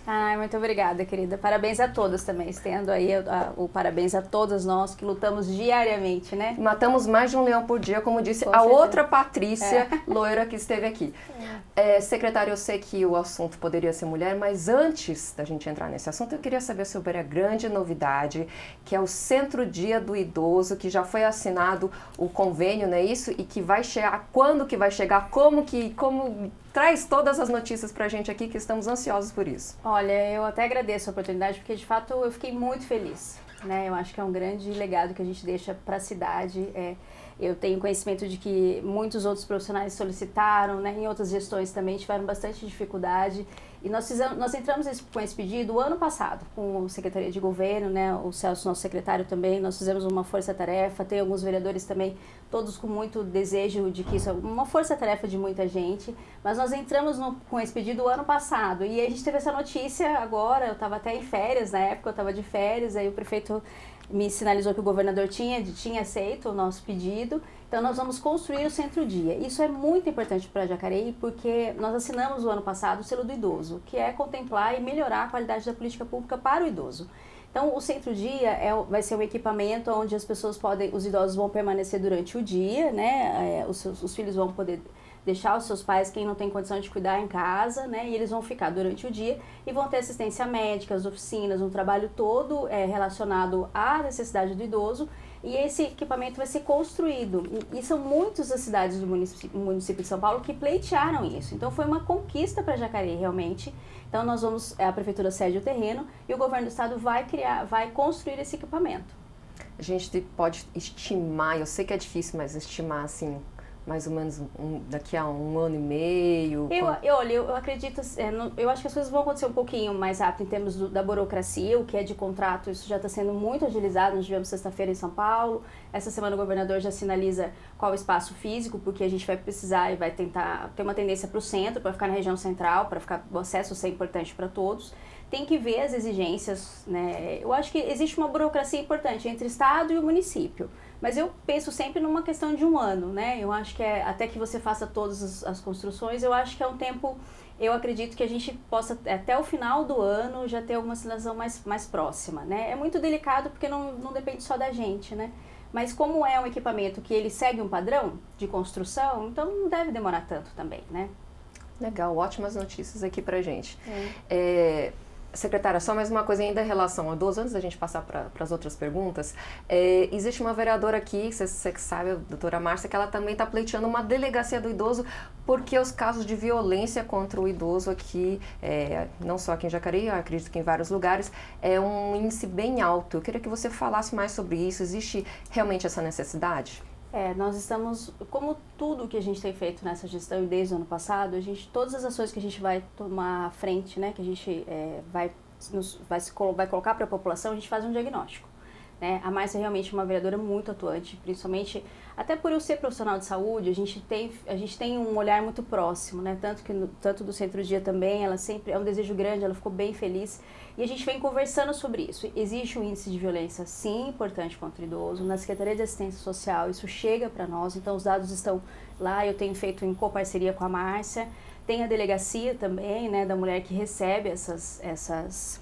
Ai, muito obrigada, querida. Parabéns a todas também. Estendo aí a, a, o parabéns a todas nós que lutamos diariamente, né? Matamos mais de um leão por dia, como disse Com a certeza. outra Patrícia, É. loira, que esteve aqui. É, secretária, eu sei que o assunto poderia ser mulher, mas antes da gente entrar nesse assunto, eu queria saber sobre a grande novidade, que é o Centro Dia do Idoso, que já foi assinado o convênio, não é isso? E que vai chegar, quando que vai chegar, como que, como... Traz todas as notícias pra gente aqui, que estamos ansiosos por isso. Olha, eu até agradeço a oportunidade, porque de fato eu fiquei muito feliz, né? Eu acho que é um grande legado que a gente deixa para a cidade. É, eu tenho conhecimento de que muitos outros profissionais solicitaram, né? Em outras gestões também tiveram bastante dificuldade. E nós, fizemos, nós entramos esse, com esse pedido o ano passado, com a Secretaria de Governo, né? O Celso, nosso secretário também, nós fizemos uma força-tarefa, tem alguns vereadores também, todos com muito desejo de que isso é uma força-tarefa de muita gente, mas nós entramos no, com esse pedido o ano passado, e a gente teve essa notícia agora, eu estava até em férias, na época eu estava de férias, aí o prefeito me sinalizou que o governador tinha, tinha aceito o nosso pedido. Então nós vamos construir o Centro-Dia. Isso é muito importante para Jacareí, porque nós assinamos o ano passado o selo do idoso, que é contemplar e melhorar a qualidade da política pública para o idoso. Então o Centro-Dia é, vai ser um equipamento onde as pessoas podem, os idosos vão permanecer durante o dia, né? É, os, seus, os filhos vão poder deixar os seus pais, quem não tem condição de cuidar, em casa, né? E eles vão ficar durante o dia e vão ter assistência médica, as oficinas, um trabalho todo é, relacionado à necessidade do idoso. E esse equipamento vai ser construído. E, e são muitas as cidades do município, município de São Paulo que pleitearam isso. Então foi uma conquista para Jacareí, realmente. Então nós vamos, a prefeitura cede o terreno e o governo do estado vai criar, vai construir esse equipamento. A gente pode estimar, eu sei que é difícil, mas estimar assim, mais ou menos um, daqui a um ano e meio? Eu, quando... eu, olha, eu acredito, é, no, eu acho que as coisas vão acontecer um pouquinho mais rápido em termos do, da burocracia, o que é de contrato, isso já está sendo muito agilizado. Nós tivemos sexta-feira em São Paulo, essa semana o governador já sinaliza qual o espaço físico, porque a gente vai precisar e vai tentar ter uma tendência para o centro, para ficar na região central, para ficar o acesso ser importante para todos. Tem que ver as exigências, né? Eu acho que existe uma burocracia importante entre o estado e o município. Mas eu penso sempre numa questão de um ano, né? Eu acho que é, até que você faça todas as, as construções, eu acho que é um tempo, eu acredito que a gente possa, até o final do ano, já ter alguma sinalização mais, mais próxima, né? É muito delicado porque não, não depende só da gente, né? Mas como é um equipamento que ele segue um padrão de construção, então não deve demorar tanto também, né? Legal, ótimas notícias aqui pra gente. É. É... Secretária, só mais uma coisa ainda em relação a idoso, antes da gente passar para as outras perguntas, é, existe uma vereadora aqui, você, você sabe, a doutora Márcia, que ela também está pleiteando uma delegacia do idoso, porque os casos de violência contra o idoso aqui, é, não só aqui em Jacareí, eu acredito que em vários lugares, é um índice bem alto. Eu queria que você falasse mais sobre isso. Existe realmente essa necessidade? É, nós estamos, como tudo que a gente tem feito nessa gestão e desde o ano passado, a gente, todas as ações que a gente vai tomar à frente, né, que a gente é, vai, nos, vai, se, vai colocar para a população, a gente faz um diagnóstico. Né? A Márcia é realmente uma vereadora muito atuante, principalmente, até por eu ser profissional de saúde, a gente tem, a gente tem um olhar muito próximo, né? Tanto que no, tanto do Centro-Dia também, ela sempre, é um desejo grande, ela ficou bem feliz, e a gente vem conversando sobre isso. Existe um índice de violência, sim, importante contra o idoso, na Secretaria de Assistência Social, isso chega para nós, então os dados estão lá, eu tenho feito em coparceria com a Márcia, tem a delegacia também, né, da mulher que recebe essas, essas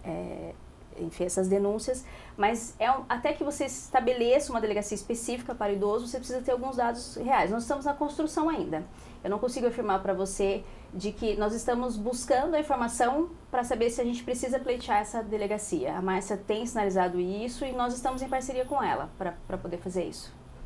é, enfim, essas denúncias, mas é um, até que você estabeleça uma delegacia específica para o idoso, você precisa ter alguns dados reais. Nós estamos na construção ainda. Eu não consigo afirmar para você de que nós estamos buscando a informação para saber se a gente precisa pleitear essa delegacia. A Márcia tem sinalizado isso e nós estamos em parceria com ela para poder fazer isso.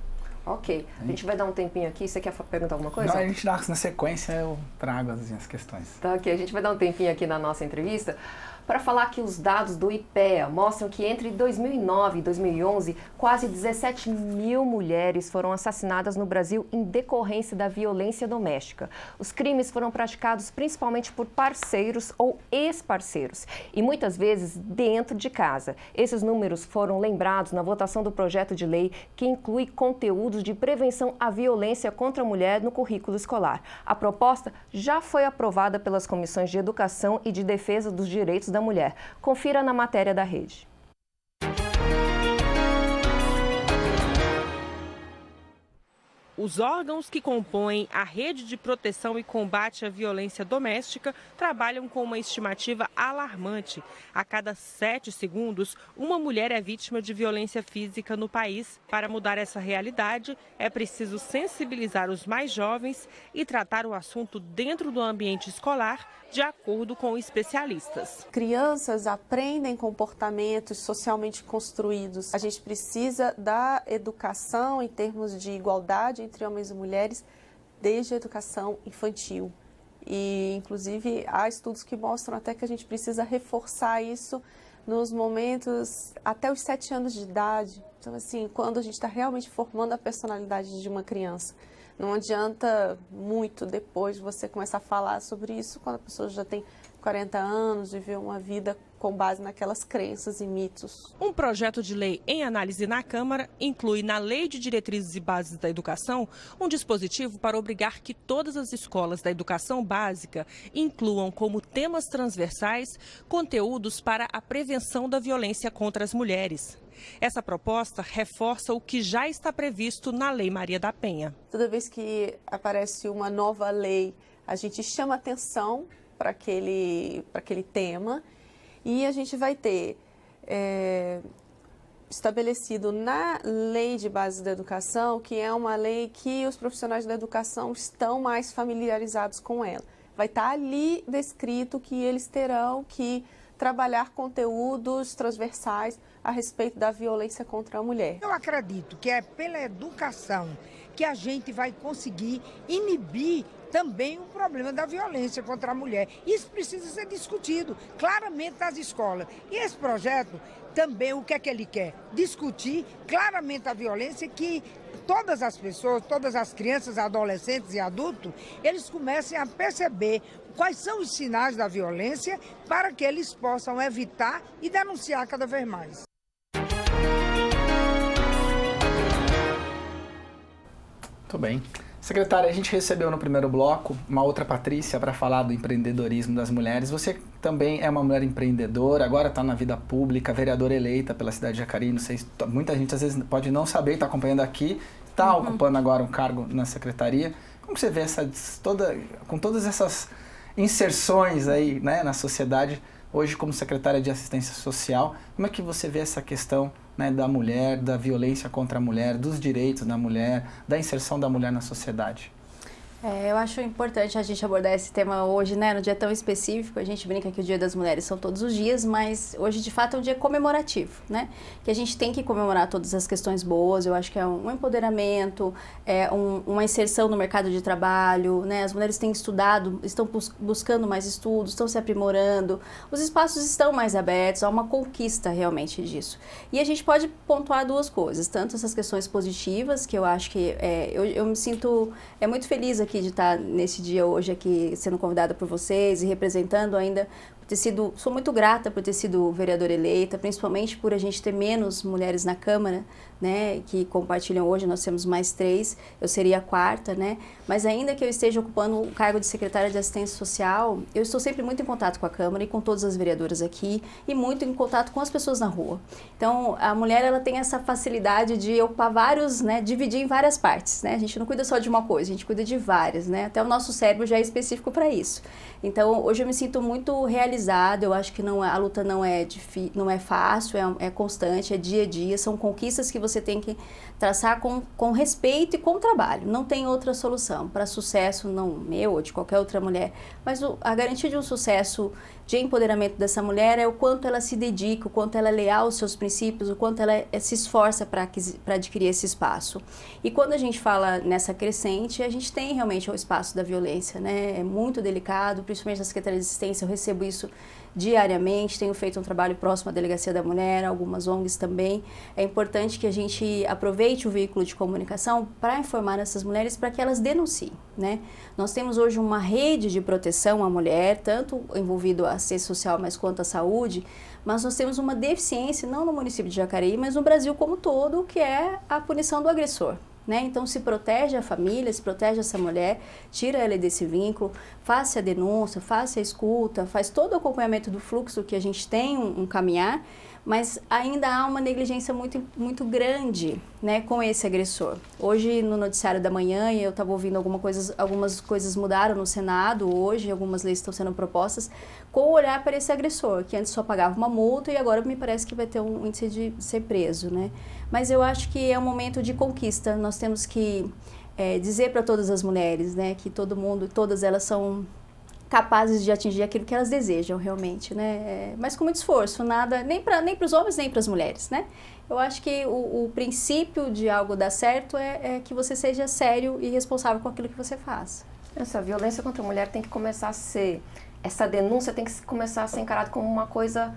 Ok. A gente vai dar um tempinho aqui. Você quer perguntar alguma coisa? Não, a gente dá, na sequência eu trago as minhas questões. Tá, ok. A gente vai dar um tempinho aqui na nossa entrevista para falar que os dados do IPEA mostram que entre dois mil e nove e dois mil e onze, quase dezessete mil mulheres foram assassinadas no Brasil em decorrência da violência doméstica. Os crimes foram praticados principalmente por parceiros ou ex-parceiros e muitas vezes dentro de casa. Esses números foram lembrados na votação do projeto de lei que inclui conteúdos de prevenção à violência contra a mulher no currículo escolar. A proposta já foi aprovada pelas comissões de Educação e de Defesa dos Direitos da Mulher. Confira na matéria da Rede. O Os órgãos que compõem a Rede de Proteção e Combate à Violência Doméstica trabalham com uma estimativa alarmante. A cada sete segundos, uma mulher é vítima de violência física no país. Para mudar essa realidade, é preciso sensibilizar os mais jovens e tratar o assunto dentro do ambiente escolar, de acordo com especialistas. Crianças aprendem comportamentos socialmente construídos. A gente precisa da educação em termos de igualdade entre homens e mulheres desde a educação infantil. E, inclusive, há estudos que mostram até que a gente precisa reforçar isso nos momentos até os sete anos de idade. Então, assim, quando a gente está realmente formando a personalidade de uma criança. Não adianta muito depois você começar a falar sobre isso quando a pessoa já tem quarenta anos, viveu uma vida com base naquelas crenças e mitos. Um projeto de lei em análise na Câmara inclui na Lei de Diretrizes e Bases da Educação um dispositivo para obrigar que todas as escolas da educação básica incluam como temas transversais conteúdos para a prevenção da violência contra as mulheres. Essa proposta reforça o que já está previsto na Lei Maria da Penha. Toda vez que aparece uma nova lei, a gente chama atenção para aquele, para aquele tema e a gente vai ter é, estabelecido na Lei de Base da Educação, que é uma lei que os profissionais da educação estão mais familiarizados com ela. Vai estar ali descrito que eles terão que trabalhar conteúdos transversais a respeito da violência contra a mulher. Eu acredito que é pela educação que a gente vai conseguir inibir também o problema da violência contra a mulher. Isso precisa ser discutido claramente nas escolas. E esse projeto também, o que é que ele quer? Discutir claramente a violência, que todas as pessoas, todas as crianças, adolescentes e adultos, eles comecem a perceber quais são os sinais da violência para que eles possam evitar e denunciar cada vez mais. Muito bem. Secretária, a gente recebeu no primeiro bloco uma outra Patrícia para falar do empreendedorismo das mulheres. Você também é uma mulher empreendedora, agora está na vida pública, vereadora eleita pela cidade de Jacareí. Não sei, muita gente às vezes pode não saber, está acompanhando aqui, está uhum. ocupando agora um cargo na secretaria. Como você vê essa toda, com todas essas inserções aí, né, na sociedade, hoje como secretária de Assistência Social, como é que você vê essa questão, né, da mulher, da violência contra a mulher, dos direitos da mulher, da inserção da mulher na sociedade? É, eu acho importante a gente abordar esse tema hoje, né, no dia tão específico. A gente brinca que o Dia das Mulheres são todos os dias, mas hoje de fato é um dia comemorativo, né? Que a gente tem que comemorar todas as questões boas. Eu acho que é um empoderamento, é um, uma inserção no mercado de trabalho, né? As mulheres têm estudado, estão bus buscando mais estudos, estão se aprimorando, os espaços estão mais abertos, há uma conquista realmente disso. E a gente pode pontuar duas coisas, tanto essas questões positivas, que eu acho que é, eu, eu me sinto é muito feliz aqui de estar nesse dia hoje aqui sendo convidada por vocês e representando ainda, por ter sido, sou muito grata por ter sido vereadora eleita, principalmente por a gente ter menos mulheres na Câmara, né, que compartilham hoje, nós temos mais três, eu seria a quarta, né, mas ainda que eu esteja ocupando o cargo de secretária de Assistência Social, eu estou sempre muito em contato com a Câmara e com todas as vereadoras aqui e muito em contato com as pessoas na rua. Então, a mulher, ela tem essa facilidade de ocupar vários, né, dividir em várias partes, né, a gente não cuida só de uma coisa, a gente cuida de várias, né, até o nosso cérebro já é específico para isso. Então, hoje eu me sinto muito realizada, eu acho que não, a luta não é, não é fácil, é, é constante, é dia a dia, são conquistas que você tem que traçar com, com respeito e com trabalho. Não tem outra solução para sucesso, não meu ou de qualquer outra mulher, mas o, a garantia de um sucesso de empoderamento dessa mulher é o quanto ela se dedica, o quanto ela é leal aos seus princípios, o quanto ela é, se esforça para adquirir esse espaço. E quando a gente fala nessa crescente, a gente tem realmente o espaço da violência, né? É muito delicado, principalmente na Secretaria de Assistência, eu recebo isso diariamente, tenho feito um trabalho próximo à Delegacia da Mulher, algumas O N Gs também. É importante que a gente aproveite o veículo de comunicação para informar essas mulheres para que elas denunciem, né? Nós temos hoje uma rede de proteção à mulher, tanto envolvido a assistência social, mas quanto a saúde, mas nós temos uma deficiência, não no município de Jacareí, mas no Brasil como todo, que é a punição do agressor. Né? Então, se protege a família, se protege essa mulher, tira ela desse vínculo, faça a denúncia, faça a escuta, faz todo o acompanhamento do fluxo que a gente tem um, um caminhar, mas ainda há uma negligência muito, muito grande, né, com esse agressor. Hoje, no noticiário da manhã, eu estava ouvindo alguma coisas, algumas coisas mudaram no Senado hoje, algumas leis estão sendo propostas, com o olhar para esse agressor, que antes só pagava uma multa e agora me parece que vai ter um índice de ser preso, né? Mas eu acho que é um momento de conquista, nós temos que é, dizer para todas as mulheres, né, que todo mundo, todas elas são capazes de atingir aquilo que elas desejam realmente, né? É, mas com muito esforço, nada, nem para nem os homens, nem para as mulheres, né? Eu acho que o, o princípio de algo dar certo é, é que você seja sério e responsável com aquilo que você faz. Essa violência contra a mulher tem que começar a ser, essa denúncia tem que começar a ser encarada como uma coisa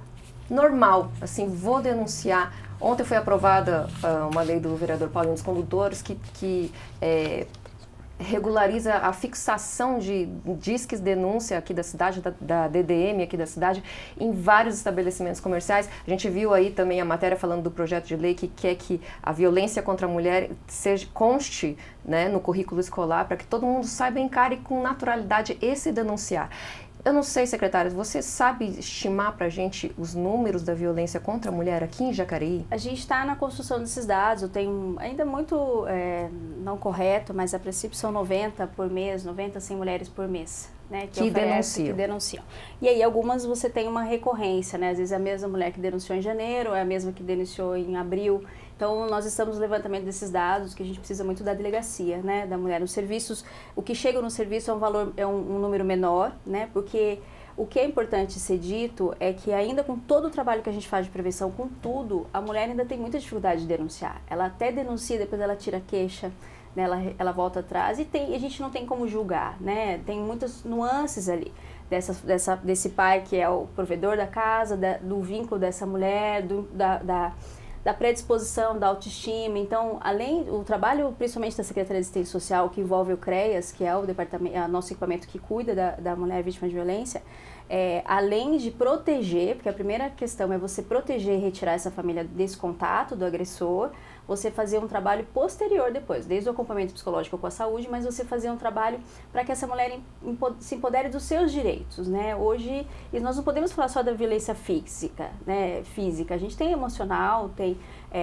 normal, assim, vou denunciar. Ontem foi aprovada uh, uma lei do vereador Paulinho dos Condutores que, que é, regulariza a fixação de disques denúncia aqui da cidade, da, da D D M aqui da cidade, em vários estabelecimentos comerciais. A gente viu aí também a matéria falando do projeto de lei que quer que a violência contra a mulher seja, conste, né, no currículo escolar, para que todo mundo saiba e encare com naturalidade esse denunciar. Eu não sei, secretária, você sabe estimar para a gente os números da violência contra a mulher aqui em Jacareí? A gente está na construção desses dados, eu tenho ainda muito, é, não correto, mas a princípio são noventa por mês, noventa, cem mulheres por mês. Né, que, que, oferece, denunciam. que denunciam. E aí algumas você tem uma recorrência, né? Às vezes é a mesma mulher que denunciou em janeiro, é a mesma que denunciou em abril. Então nós estamos no levantamento desses dados, que a gente precisa muito da delegacia, né, da mulher. Os serviços, o que chega no serviço é um valor, é um, um número menor, né? Porque o que é importante ser dito é que ainda com todo o trabalho que a gente faz de prevenção, com tudo, a mulher ainda tem muita dificuldade de denunciar. Ela até denuncia, depois ela tira a queixa, né, ela, ela volta atrás e tem, a gente não tem como julgar, né? Tem muitas nuances ali dessa, dessa, desse pai que é o provedor da casa, da, do vínculo dessa mulher, do, da, da, da predisposição, da autoestima. Então, além o trabalho, principalmente da Secretaria de Assistência Social, que envolve o CREAS, que é o departamento, é o nosso equipamento que cuida da, da mulher vítima de violência, é, além de proteger, porque a primeira questão é você proteger e retirar essa família desse contato do agressor, você fazer um trabalho posterior depois, desde o acompanhamento psicológico com a saúde, mas você fazer um trabalho para que essa mulher se empodere dos seus direitos, né? Hoje, nós não podemos falar só da violência física, né? Física, a gente tem emocional, tem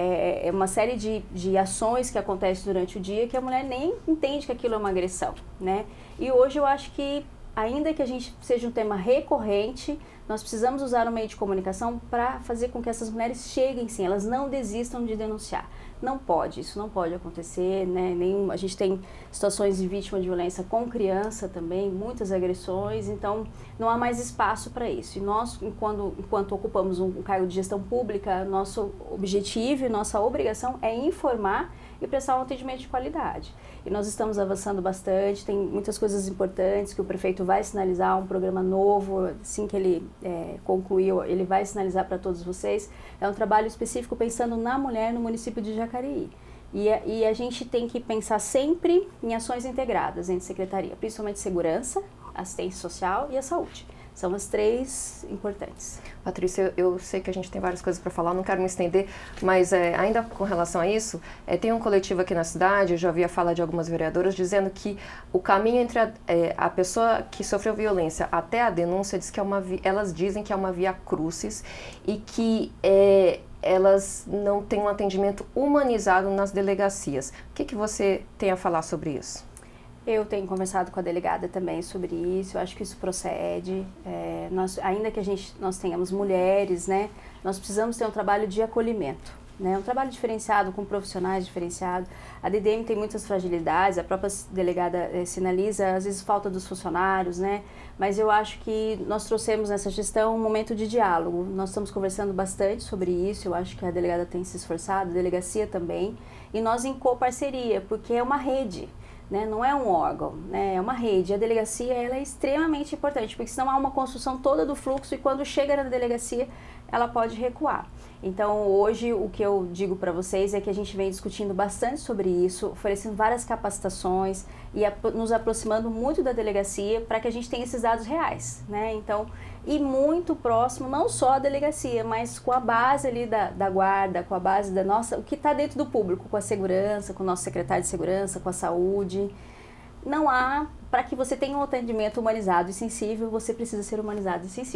é, uma série de, de ações que acontecem durante o dia que a mulher nem entende que aquilo é uma agressão, né? E hoje eu acho que, ainda que a gente seja um tema recorrente, nós precisamos usar o meio de comunicação para fazer com que essas mulheres cheguem, sim, elas não desistam de denunciar. Não pode, isso não pode acontecer, né? Nenhum, a gente tem situações de vítima de violência com criança também, muitas agressões, então não há mais espaço para isso. E nós, enquanto, enquanto ocupamos um cargo de gestão pública, nosso objetivo e nossa obrigação é informar e prestar um atendimento de qualidade. E nós estamos avançando bastante, tem muitas coisas importantes que o prefeito vai sinalizar, um programa novo, assim que ele é, concluiu, ele vai sinalizar para todos vocês. É um trabalho específico pensando na mulher no município de Jacareí. E a, e a gente tem que pensar sempre em ações integradas entre secretaria, principalmente segurança, assistência social e a saúde. São as três importantes. Patrícia, eu, eu sei que a gente tem várias coisas para falar, não quero me estender, mas é, ainda com relação a isso, é, tem um coletivo aqui na cidade, eu já ouvi a fala de algumas vereadoras, dizendo que o caminho entre a, é, a pessoa que sofreu violência até a denúncia, diz que é uma, elas dizem que é uma via crucis e que é, elas não têm um atendimento humanizado nas delegacias. O que, que você tem a falar sobre isso? Eu tenho conversado com a delegada também sobre isso, eu acho que isso procede, é, nós, ainda que a gente, nós tenhamos mulheres, né, nós precisamos ter um trabalho de acolhimento, né, um trabalho diferenciado, com profissionais diferenciados. A D D M tem muitas fragilidades, a própria delegada é, sinaliza, às vezes, falta dos funcionários, né, mas eu acho que nós trouxemos nessa gestão um momento de diálogo, nós estamos conversando bastante sobre isso, eu acho que a delegada tem se esforçado, a delegacia também, e nós em coparceria, porque é uma rede. Né, não é um órgão, né, é uma rede. A delegacia ela é extremamente importante, porque senão há uma construção toda do fluxo e quando chega na delegacia, ela pode recuar. Então, hoje, o que eu digo para vocês é que a gente vem discutindo bastante sobre isso, oferecendo várias capacitações e a, nos aproximando muito da delegacia para que a gente tenha esses dados reais, né? Então, e muito próximo, não só a delegacia, mas com a base ali da, da guarda, com a base da nossa, o que está dentro do público, com a segurança, com o nosso secretário de segurança, com a saúde. Não há, para que você tenha um atendimento humanizado e sensível, você precisa ser humanizado e sensível.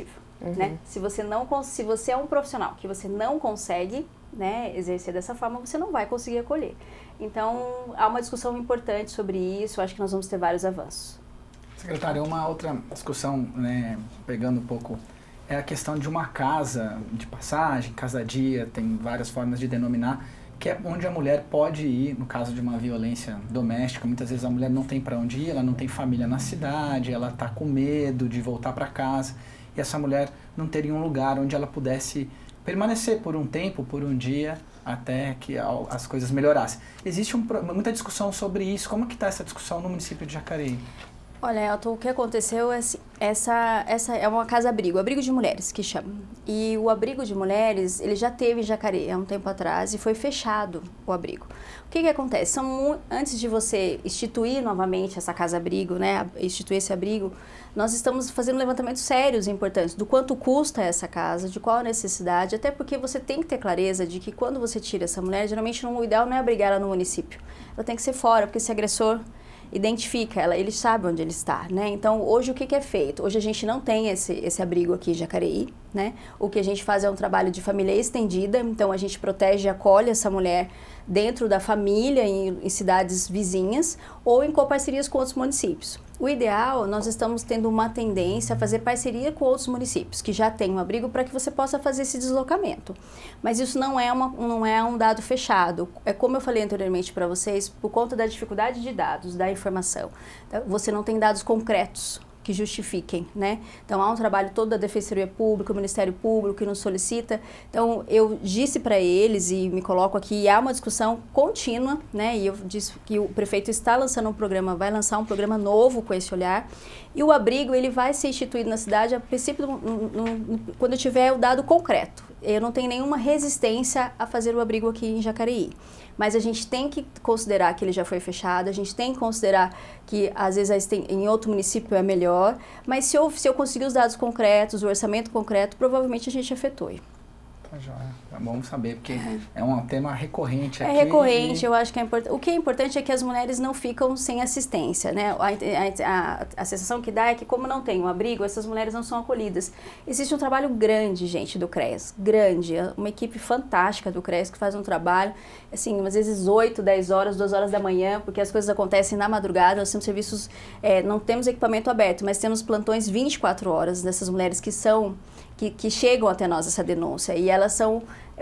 uhum. né? Se você não, se você é um profissional que você não consegue, né, exercer dessa forma, você não vai conseguir acolher. Então, há uma discussão importante sobre isso, acho que nós vamos ter vários avanços. Secretária, uma outra discussão, né, pegando um pouco, é a questão de uma casa de passagem, casa-dia, tem várias formas de denominar, que é onde a mulher pode ir, no caso de uma violência doméstica. Muitas vezes a mulher não tem para onde ir, ela não tem família na cidade, ela está com medo de voltar para casa, e essa mulher não teria um lugar onde ela pudesse permanecer por um tempo, por um dia, até que as coisas melhorassem. Existe um, muita discussão sobre isso. Como que está essa discussão no município de Jacareí? Olha, Elton, o que aconteceu é assim, essa, essa é uma casa-abrigo, abrigo de mulheres que chama. E o abrigo de mulheres, ele já teve em Jacareí há um tempo atrás e foi fechado o abrigo. O que que acontece? São, antes de você instituir novamente essa casa-abrigo, né, instituir esse abrigo, nós estamos fazendo levantamentos sérios e importantes do quanto custa essa casa, de qual a necessidade, até porque você tem que ter clareza de que quando você tira essa mulher, geralmente o ideal não é abrigar ela no município, ela tem que ser fora, porque esse agressor identifica ela, ele sabe onde ele está, né? Então, hoje o que que é feito? Hoje a gente não tem esse, esse abrigo aqui em Jacareí, né? O que a gente faz é um trabalho de família estendida, então a gente protege e acolhe essa mulher dentro da família, em, em cidades vizinhas, ou em coparcerias com outros municípios. O ideal, nós estamos tendo uma tendência a fazer parceria com outros municípios, que já têm um abrigo, para que você possa fazer esse deslocamento. Mas isso não é, uma, não é um dado fechado. É como eu falei anteriormente para vocês, por conta da dificuldade de dados, da informação. Você não tem dados concretos que justifiquem, né? Então, há um trabalho todo da Defensoria Pública, o Ministério Público que nos solicita. Então, eu disse para eles, e me coloco aqui, há uma discussão contínua, né? E eu disse que o prefeito está lançando um programa, vai lançar um programa novo com esse olhar. E o abrigo, ele vai ser instituído na cidade a princípio, no, no, no, quando eu tiver o dado concreto. Eu não tenho nenhuma resistência a fazer o abrigo aqui em Jacareí. Mas a gente tem que considerar que ele já foi fechado, a gente tem que considerar que às vezes em outro município é melhor, mas se eu, se eu conseguir os dados concretos, o orçamento concreto, provavelmente a gente efetue. Tá joia. É bom saber, porque é, é um tema recorrente é aqui. É recorrente, e... eu acho que é importante. O que é importante é que as mulheres não ficam sem assistência, né? A, a, a, a sensação que dá é que, como não tem um abrigo, essas mulheres não são acolhidas. Existe um trabalho grande, gente, do CREAS, grande, uma equipe fantástica do CREAS que faz um trabalho, assim, às vezes oito, dez horas, duas horas da manhã, porque as coisas acontecem na madrugada, nós temos serviços, é, não temos equipamento aberto, mas temos plantões vinte e quatro horas dessas mulheres que são... Que, que chegam até nós essa denúncia, e elas são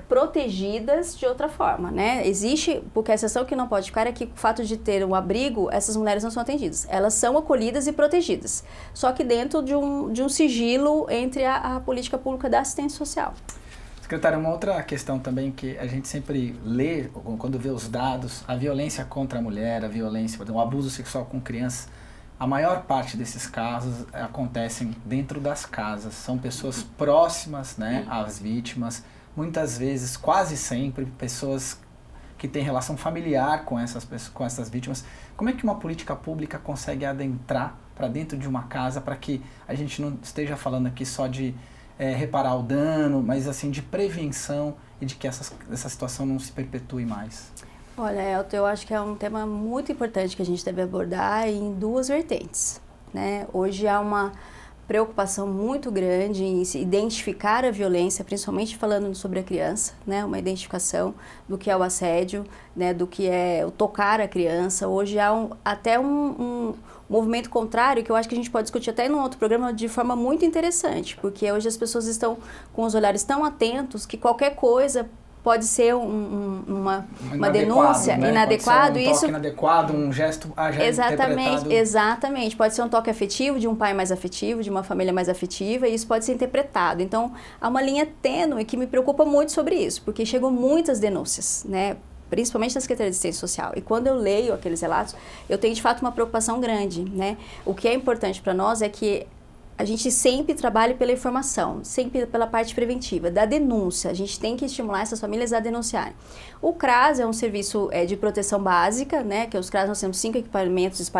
protegidas de outra forma, né? Existe, porque a exceção que não pode ficar é que o fato de ter um abrigo, essas mulheres não são atendidas. Elas são acolhidas e protegidas, só que dentro de um, de um sigilo entre a, a política pública da assistência social. Secretária, uma outra questão também que a gente sempre lê, quando vê os dados, a violência contra a mulher, a violência, por exemplo, o abuso sexual com crianças, a maior parte desses casos acontecem dentro das casas. São pessoas próximas, né, às vítimas, muitas vezes, quase sempre, pessoas que têm relação familiar com essas, com essas vítimas. Como é que uma política pública consegue adentrar para dentro de uma casa para que a gente não esteja falando aqui só de é, reparar o dano, mas assim de prevenção e de que essas, essa situação não se perpetue mais? Olha, Elton, eu acho que é um tema muito importante que a gente deve abordar em duas vertentes, né? Hoje há uma preocupação muito grande em se identificar a violência, principalmente falando sobre a criança, né? Uma identificação do que é o assédio, né? Do que é o tocar a criança. Hoje há um, até um, um movimento contrário, que eu acho que a gente pode discutir até em um outro programa de forma muito interessante, porque hoje as pessoas estão com os olhares tão atentos que qualquer coisa pode ser um, um, uma, uma denúncia, né? inadequado. Pode ser um isso toque inadequado, um gesto ah, já exatamente, interpretado. Exatamente. Pode ser um toque afetivo, de um pai mais afetivo, de uma família mais afetiva, e isso pode ser interpretado. Então, há uma linha tênue que me preocupa muito sobre isso, porque chegam muitas denúncias, né? Principalmente da Secretaria de Assistência Social. E quando eu leio aqueles relatos, eu tenho de fato uma preocupação grande, né? O que é importante para nós é que a gente sempre trabalha pela informação, sempre pela parte preventiva, da denúncia. A gente tem que estimular essas famílias a denunciarem. O CRAS é um serviço é, de proteção básica, né? Que os CRAS nós temos cinco equipamentos espalhados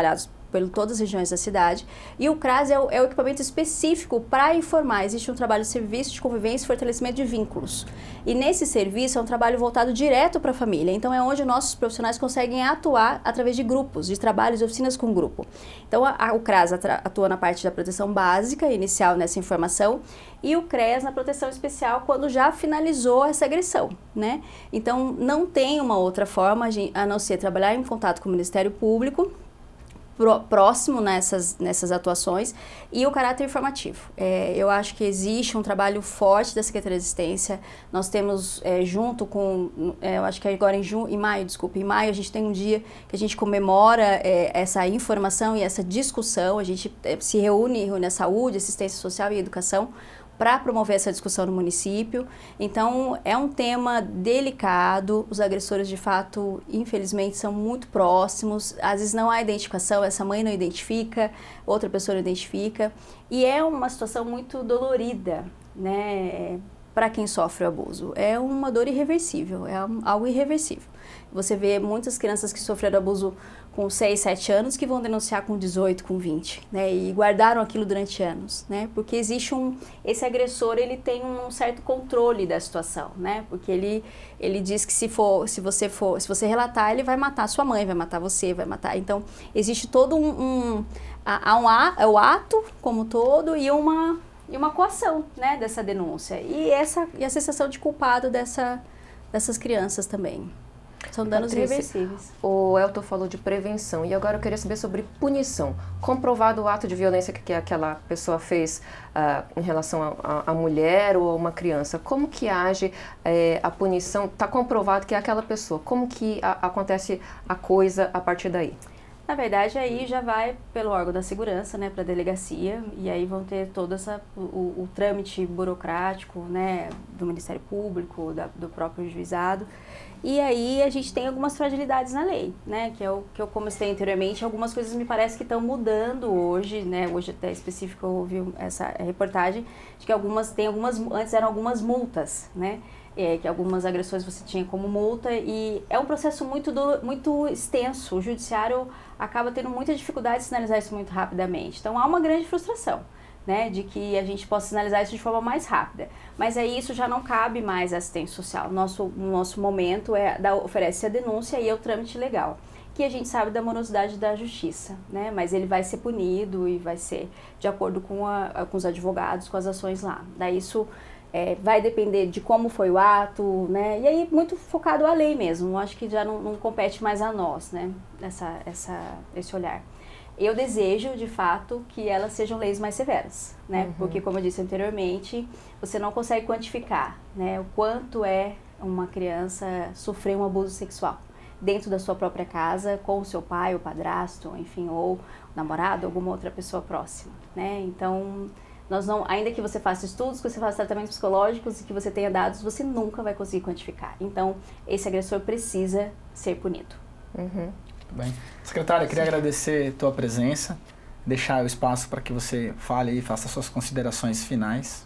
por todas as regiões da cidade. E o CRAS é o, é o equipamento específico para informar. Existe um trabalho de serviço de convivência e fortalecimento de vínculos. E nesse serviço é um trabalho voltado direto para a família. Então é onde nossos profissionais conseguem atuar através de grupos, de trabalhos e oficinas com grupo. Então a, a, o CRAS atua na parte da proteção básica, inicial nessa informação, e o CREAS na proteção especial quando já finalizou essa agressão, né? Então não tem uma outra forma a não ser trabalhar em contato com o Ministério Público, próximo nessas, nessas atuações, e o caráter informativo. É, eu acho que existe um trabalho forte da Secretaria de Assistência. Nós temos, é, junto com, é, eu acho que agora em, junho, em maio, desculpa, em maio a gente tem um dia que a gente comemora é, essa informação e essa discussão. A gente é, se reúne, reúne a saúde, assistência social e educação para promover essa discussão no município. Então, é um tema delicado, os agressores, de fato, infelizmente, são muito próximos, às vezes não há identificação, essa mãe não identifica, outra pessoa não identifica, e é uma situação muito dolorida, né, para quem sofre o abuso. É uma dor irreversível, é algo irreversível. Você vê muitas crianças que sofreram abuso com seis, sete anos que vão denunciar com dezoito, com vinte, né? E guardaram aquilo durante anos, né? Porque existe um... Esse agressor, ele tem um certo controle da situação, né? Porque ele, ele diz que se, for, se, você for, se você relatar, ele vai matar sua mãe, vai matar você, vai matar... Então, existe todo um... um há um a, o ato como todo e uma, e uma coação, né? Dessa denúncia. E, essa, e a sensação de culpado dessa, dessas crianças também. São danos irreversíveis. O Elton falou de prevenção e agora eu queria saber sobre punição. Comprovado o ato de violência que aquela pessoa fez uh, em relação à mulher ou a uma criança, como que age eh, a punição? Está comprovado que é aquela pessoa. Como que a, acontece a coisa a partir daí? Na verdade, aí já vai pelo órgão da segurança, né, para a delegacia, e aí vão ter todo essa, o, o trâmite burocrático, né, do Ministério Público, da, do próprio juizado. E aí a gente tem algumas fragilidades na lei, né, que é o que eu comecei anteriormente. Algumas coisas me parece que estão mudando hoje, né, hoje até específico eu ouvi essa reportagem, de que algumas, tem algumas, antes eram algumas multas, né, é, que algumas agressões você tinha como multa, e é um processo muito, do, muito extenso. O judiciário acaba tendo muita dificuldade de sinalizar isso muito rapidamente. Então há uma grande frustração, né, de que a gente possa sinalizar isso de forma mais rápida. Mas aí isso já não cabe mais à assistência social. Nosso, nosso momento é da, oferece a denúncia e é o trâmite legal, que a gente sabe da morosidade da justiça, né, mas ele vai ser punido e vai ser de acordo com, a, com os advogados, com as ações lá. Daí isso é, vai depender de como foi o ato, né, e aí muito focado à lei mesmo. Eu acho que já não, não compete mais a nós, né, essa, essa, esse olhar. Eu desejo, de fato, que elas sejam leis mais severas, né? Uhum. Porque, como eu disse anteriormente, você não consegue quantificar, né, o quanto é uma criança sofrer um abuso sexual dentro da sua própria casa, com o seu pai, o padrasto, enfim, ou o namorado, alguma outra pessoa próxima, né? Então, nós não, ainda que você faça estudos, que você faça tratamentos psicológicos e que você tenha dados, você nunca vai conseguir quantificar. Então, esse agressor precisa ser punido. Uhum. Bem. Secretária, queria agradecer a tua presença, deixar o espaço para que você fale e faça suas considerações finais.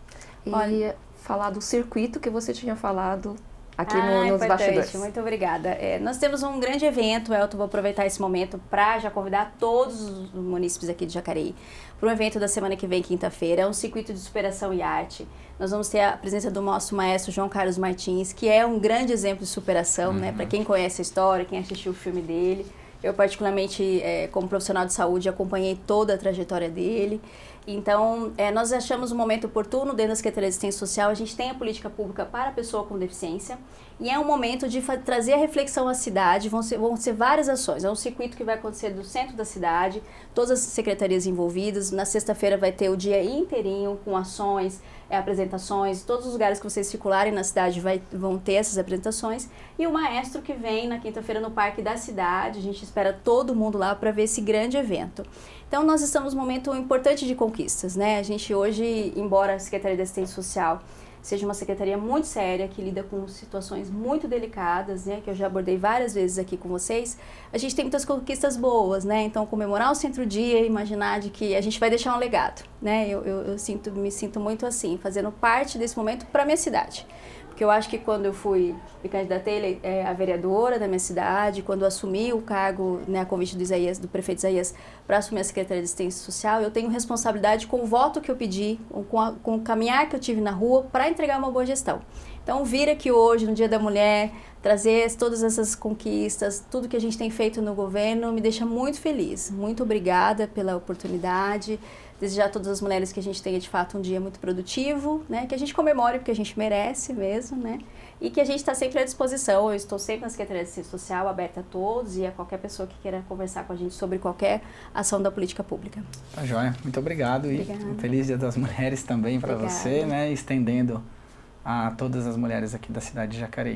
E Olha, falar do circuito que você tinha falado aqui ah, no, nos importante. bastidores. Muito obrigada. É, nós temos um grande evento, Elton, vou aproveitar esse momento para já convidar todos os munícipes aqui de Jacareí para um evento da semana que vem, quinta-feira. É um circuito de superação e arte. Nós vamos ter a presença do nosso maestro João Carlos Martins, que é um grande exemplo de superação, uhum. né? Para quem conhece a história, quem assistiu o filme dele. Eu, particularmente, é, como profissional de saúde, acompanhei toda a trajetória dele. Então, é, nós achamos um momento oportuno dentro da Secretaria de Assistência Social. A gente tem a política pública para a pessoa com deficiência e é um momento de trazer a reflexão à cidade. Vão ser, vão ser várias ações. É um circuito que vai acontecer do centro da cidade, todas as secretarias envolvidas. Na sexta-feira vai ter o dia inteirinho com ações, é, apresentações. Todos os lugares que vocês circularem na cidade vai, vão ter essas apresentações. E o maestro que vem na quinta-feira no Parque da Cidade. A gente espera todo mundo lá para ver esse grande evento. Então, nós estamos num momento importante de conquistas, né? A gente hoje, embora a Secretaria de Assistência Social seja uma secretaria muito séria, que lida com situações muito delicadas, né? Que eu já abordei várias vezes aqui com vocês, a gente tem muitas conquistas boas, né? Então, comemorar o Centro-Dia e imaginar de que a gente vai deixar um legado, né? Eu, eu, eu sinto, me sinto muito assim, fazendo parte desse momento para a minha cidade. Porque eu acho que quando eu fui, me candidatei é, a vereadora da minha cidade, quando eu assumi o cargo, né, a convite do Isaías, do prefeito Isaías, para assumir a Secretaria de Assistência Social, eu tenho responsabilidade com o voto que eu pedi, com, a, com o caminhar que eu tive na rua para entregar uma boa gestão. Então, vir aqui hoje, no Dia da Mulher, trazer todas essas conquistas, tudo que a gente tem feito no governo, me deixa muito feliz. Muito obrigada pela oportunidade. Desejar a todas as mulheres que a gente tenha, de fato, um dia muito produtivo, né? Que a gente comemore, porque a gente merece mesmo, né? E que a gente está sempre à disposição. Eu estou sempre na Secretaria de Assistência Social, aberta a todos e a qualquer pessoa que queira conversar com a gente sobre qualquer ação da política pública. Tá joia. Muito obrigado. Obrigada. E um feliz Dia das Mulheres também para você, né? Estendendo a todas as mulheres aqui da cidade de Jacareí.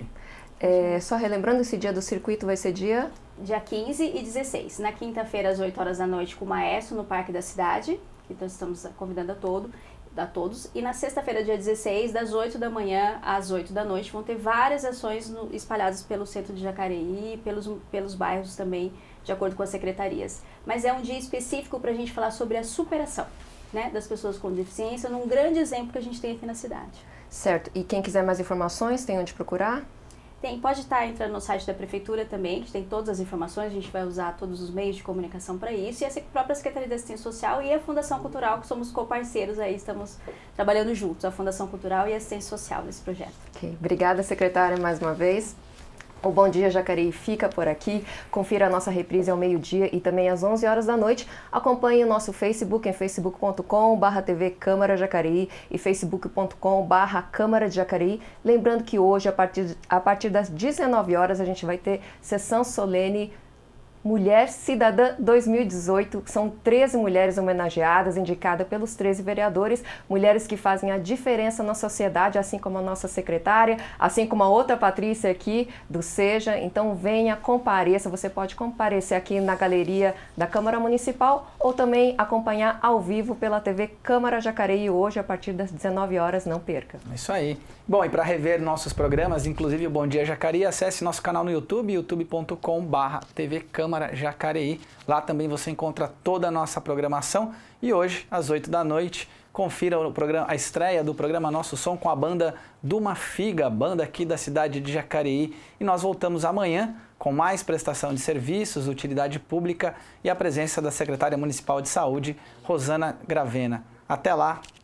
É, só relembrando, esse dia do circuito vai ser dia? Dia quinze e dezesseis. Na quinta-feira, às oito horas da noite, com o Maestro, no Parque da Cidade. Então, estamos convidando a, todo, a todos. E na sexta-feira, dia dezesseis, das oito da manhã às oito da noite, vão ter várias ações no, espalhadas pelo centro de Jacareí e pelos, pelos bairros também, de acordo com as secretarias. Mas é um dia específico para a gente falar sobre a superação, né, das pessoas com deficiência, num grande exemplo que a gente tem aqui na cidade. Certo. E quem quiser mais informações, tem onde procurar? Tem, pode estar entrando no site da Prefeitura também, que tem todas as informações, a gente vai usar todos os meios de comunicação para isso, e a própria Secretaria de Assistência Social e a Fundação Cultural, que somos co-parceiros aí, estamos trabalhando juntos, a Fundação Cultural e a Assistência Social nesse projeto. Okay. Obrigada, secretária, mais uma vez. O Bom Dia Jacareí fica por aqui. Confira a nossa reprise ao meio-dia e também às onze horas da noite. Acompanhe o nosso Facebook em facebook ponto com barra T V Câmara Jacareí e facebook ponto com barra Câmara de Jacareí. Lembrando que hoje, a partir, a partir das dezenove horas, a gente vai ter sessão solene Mulher Cidadã dois mil e dezoito, são treze mulheres homenageadas, indicadas pelos treze vereadores, mulheres que fazem a diferença na sociedade, assim como a nossa secretária, assim como a outra Patrícia aqui do SEJA. Então venha, compareça, você pode comparecer aqui na galeria da Câmara Municipal ou também acompanhar ao vivo pela T V Câmara Jacareí hoje a partir das dezenove horas, não perca. É isso aí. Bom, e para rever nossos programas, inclusive o Bom Dia Jacareí, acesse nosso canal no YouTube, youtube ponto com barra T V Câmara Jacareí. Lá também você encontra toda a nossa programação. E hoje, às oito da noite, confira o programa, a estreia do programa Nosso Som com a banda Duma Figa, banda aqui da cidade de Jacareí. E nós voltamos amanhã com mais prestação de serviços, utilidade pública e a presença da secretária municipal de saúde, Rosana Gravena. Até lá!